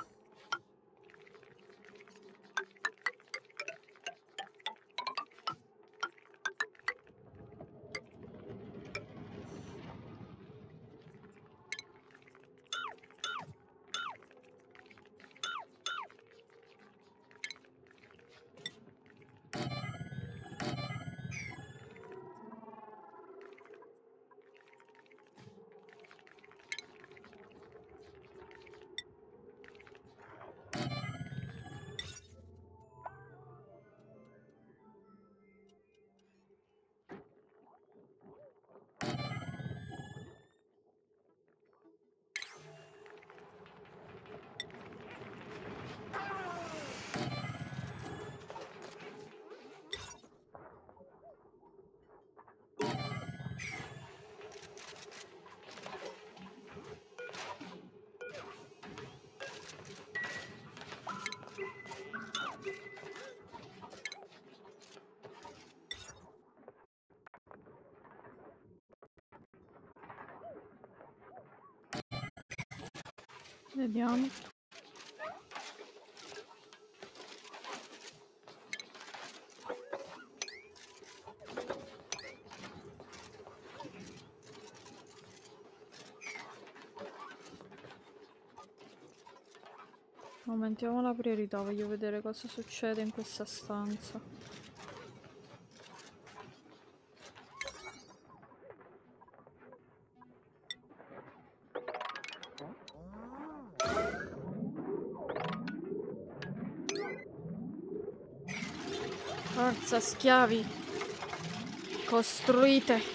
Vediamo. Aumentiamo la priorità, voglio vedere cosa succede in questa stanza. Forza, schiavi! Costruite!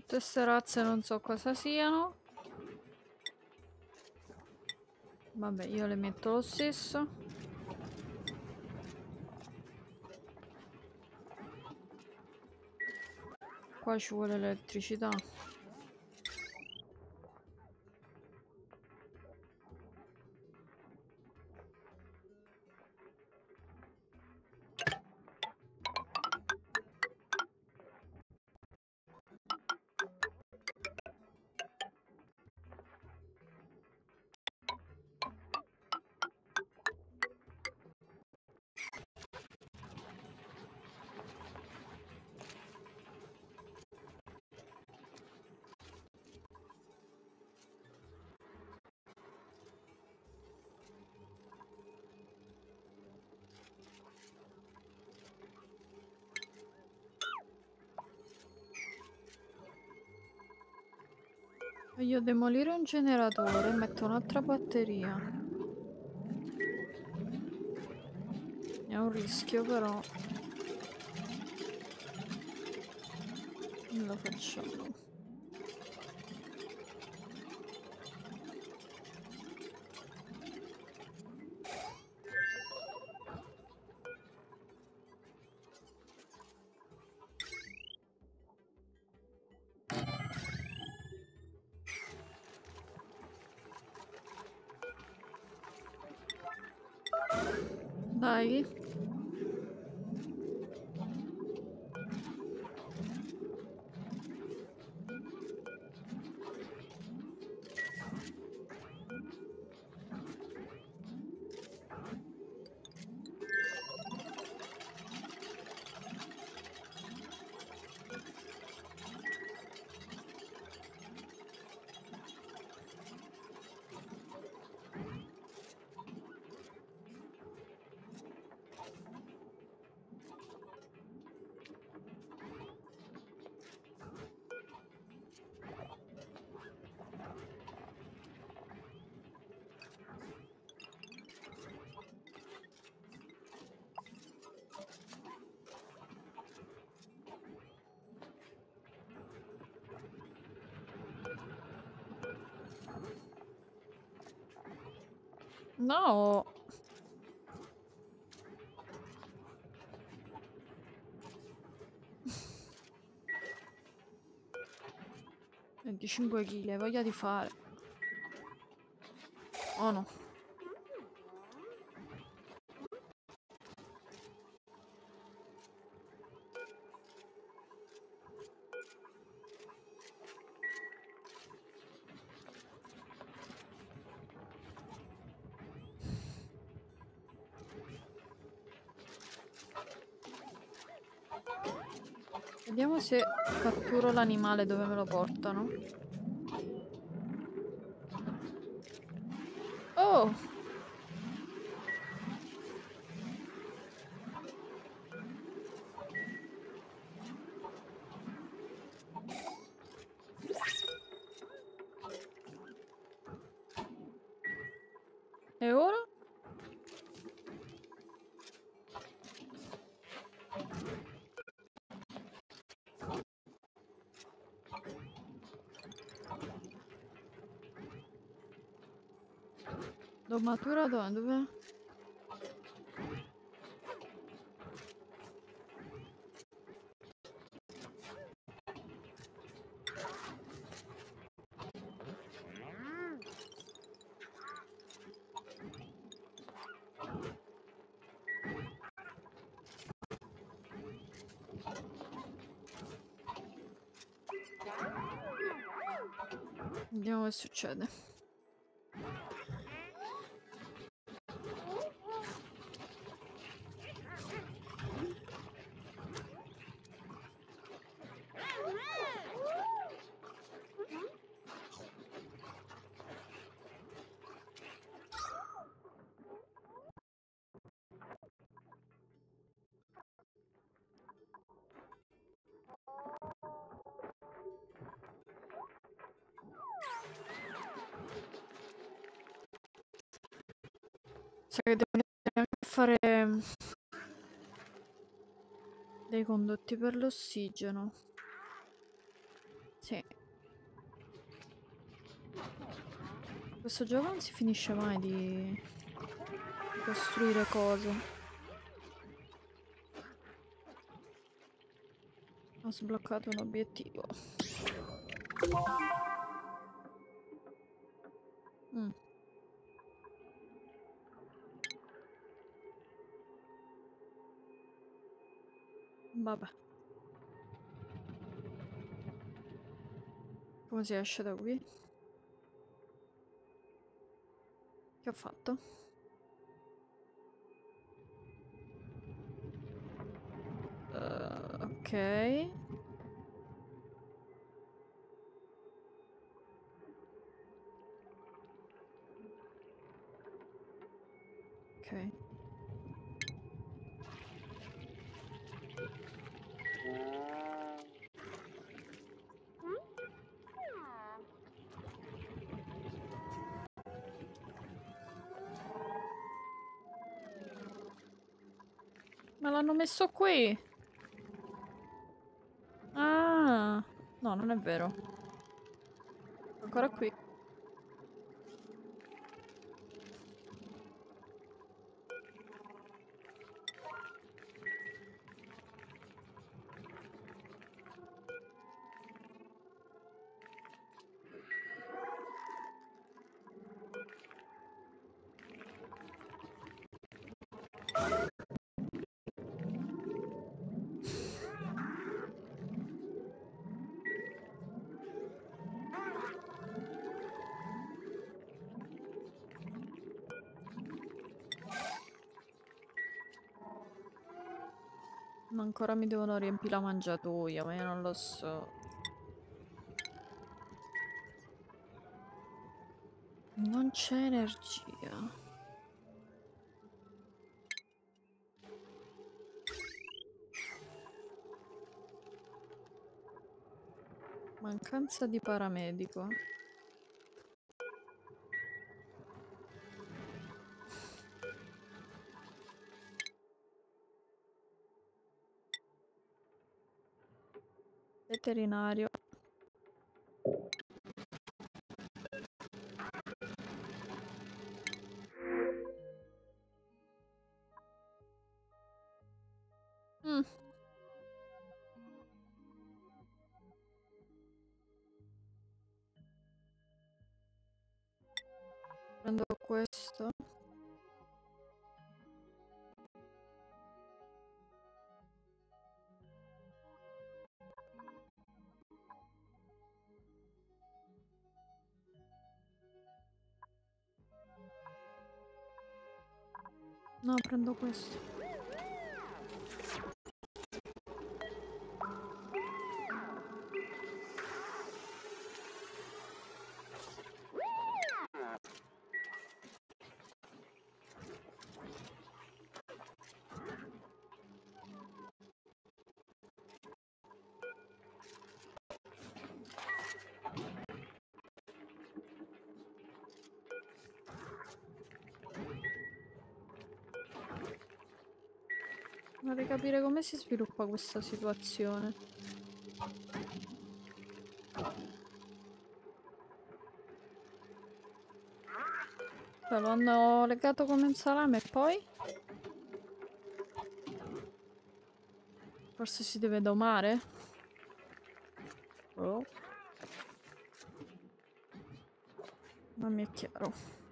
Tutte ste razze non so cosa siano. Vabbè, io le metto lo stesso. Qua ci vuole l'elettricità. Voglio demolire un generatore e metto un'altra batteria. È un rischio però. Non lo facciamo. Dai. No. 25 kg, voglia di fare. Oh no. Vediamo se catturo l'animale dove me lo portano. Oh! E ora? Domatura dove? Vediamo che succede. Cioè che devo anche fare dei condotti per l'ossigeno. Sì. Questo gioco non si finisce mai di costruire cose. Ho sbloccato un obiettivo. Mm. Vabbè. Come si esce da qui? Che ho fatto? Ok. Ok. Ma l'hanno messo qui! Ah! No, non è vero. Ancora qui. Ma ancora mi devono riempire la mangiatoia, ma io non lo so. Non c'è energia. Mancanza di paramedico. Veterinario. Mm. Prendo questo. No, prendo questo. Vorrei capire come si sviluppa questa situazione. Cioè, lo hanno legato come un salame e poi? Forse si deve domare? Oh. Non mi è chiaro.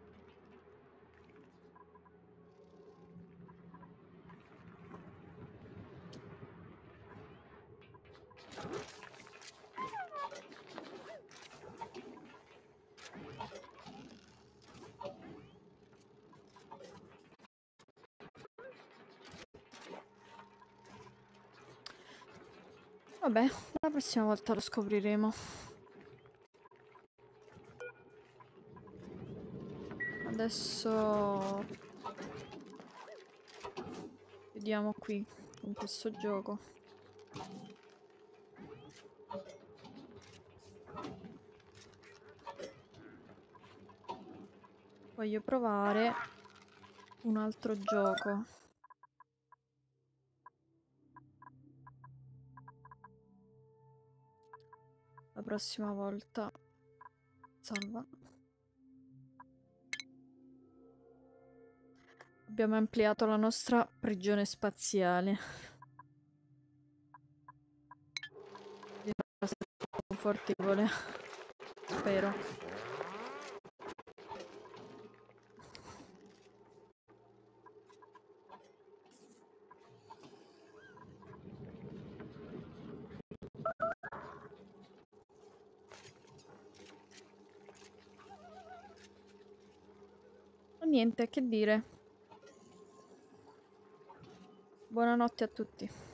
Vabbè, la prossima volta lo scopriremo. Adesso vediamo qui con questo gioco. Voglio provare un altro gioco. prossima volta. Salva. Abbiamo ampliato la nostra prigione spaziale. Confortevole. Spero. Niente, che dire. Buonanotte a tutti.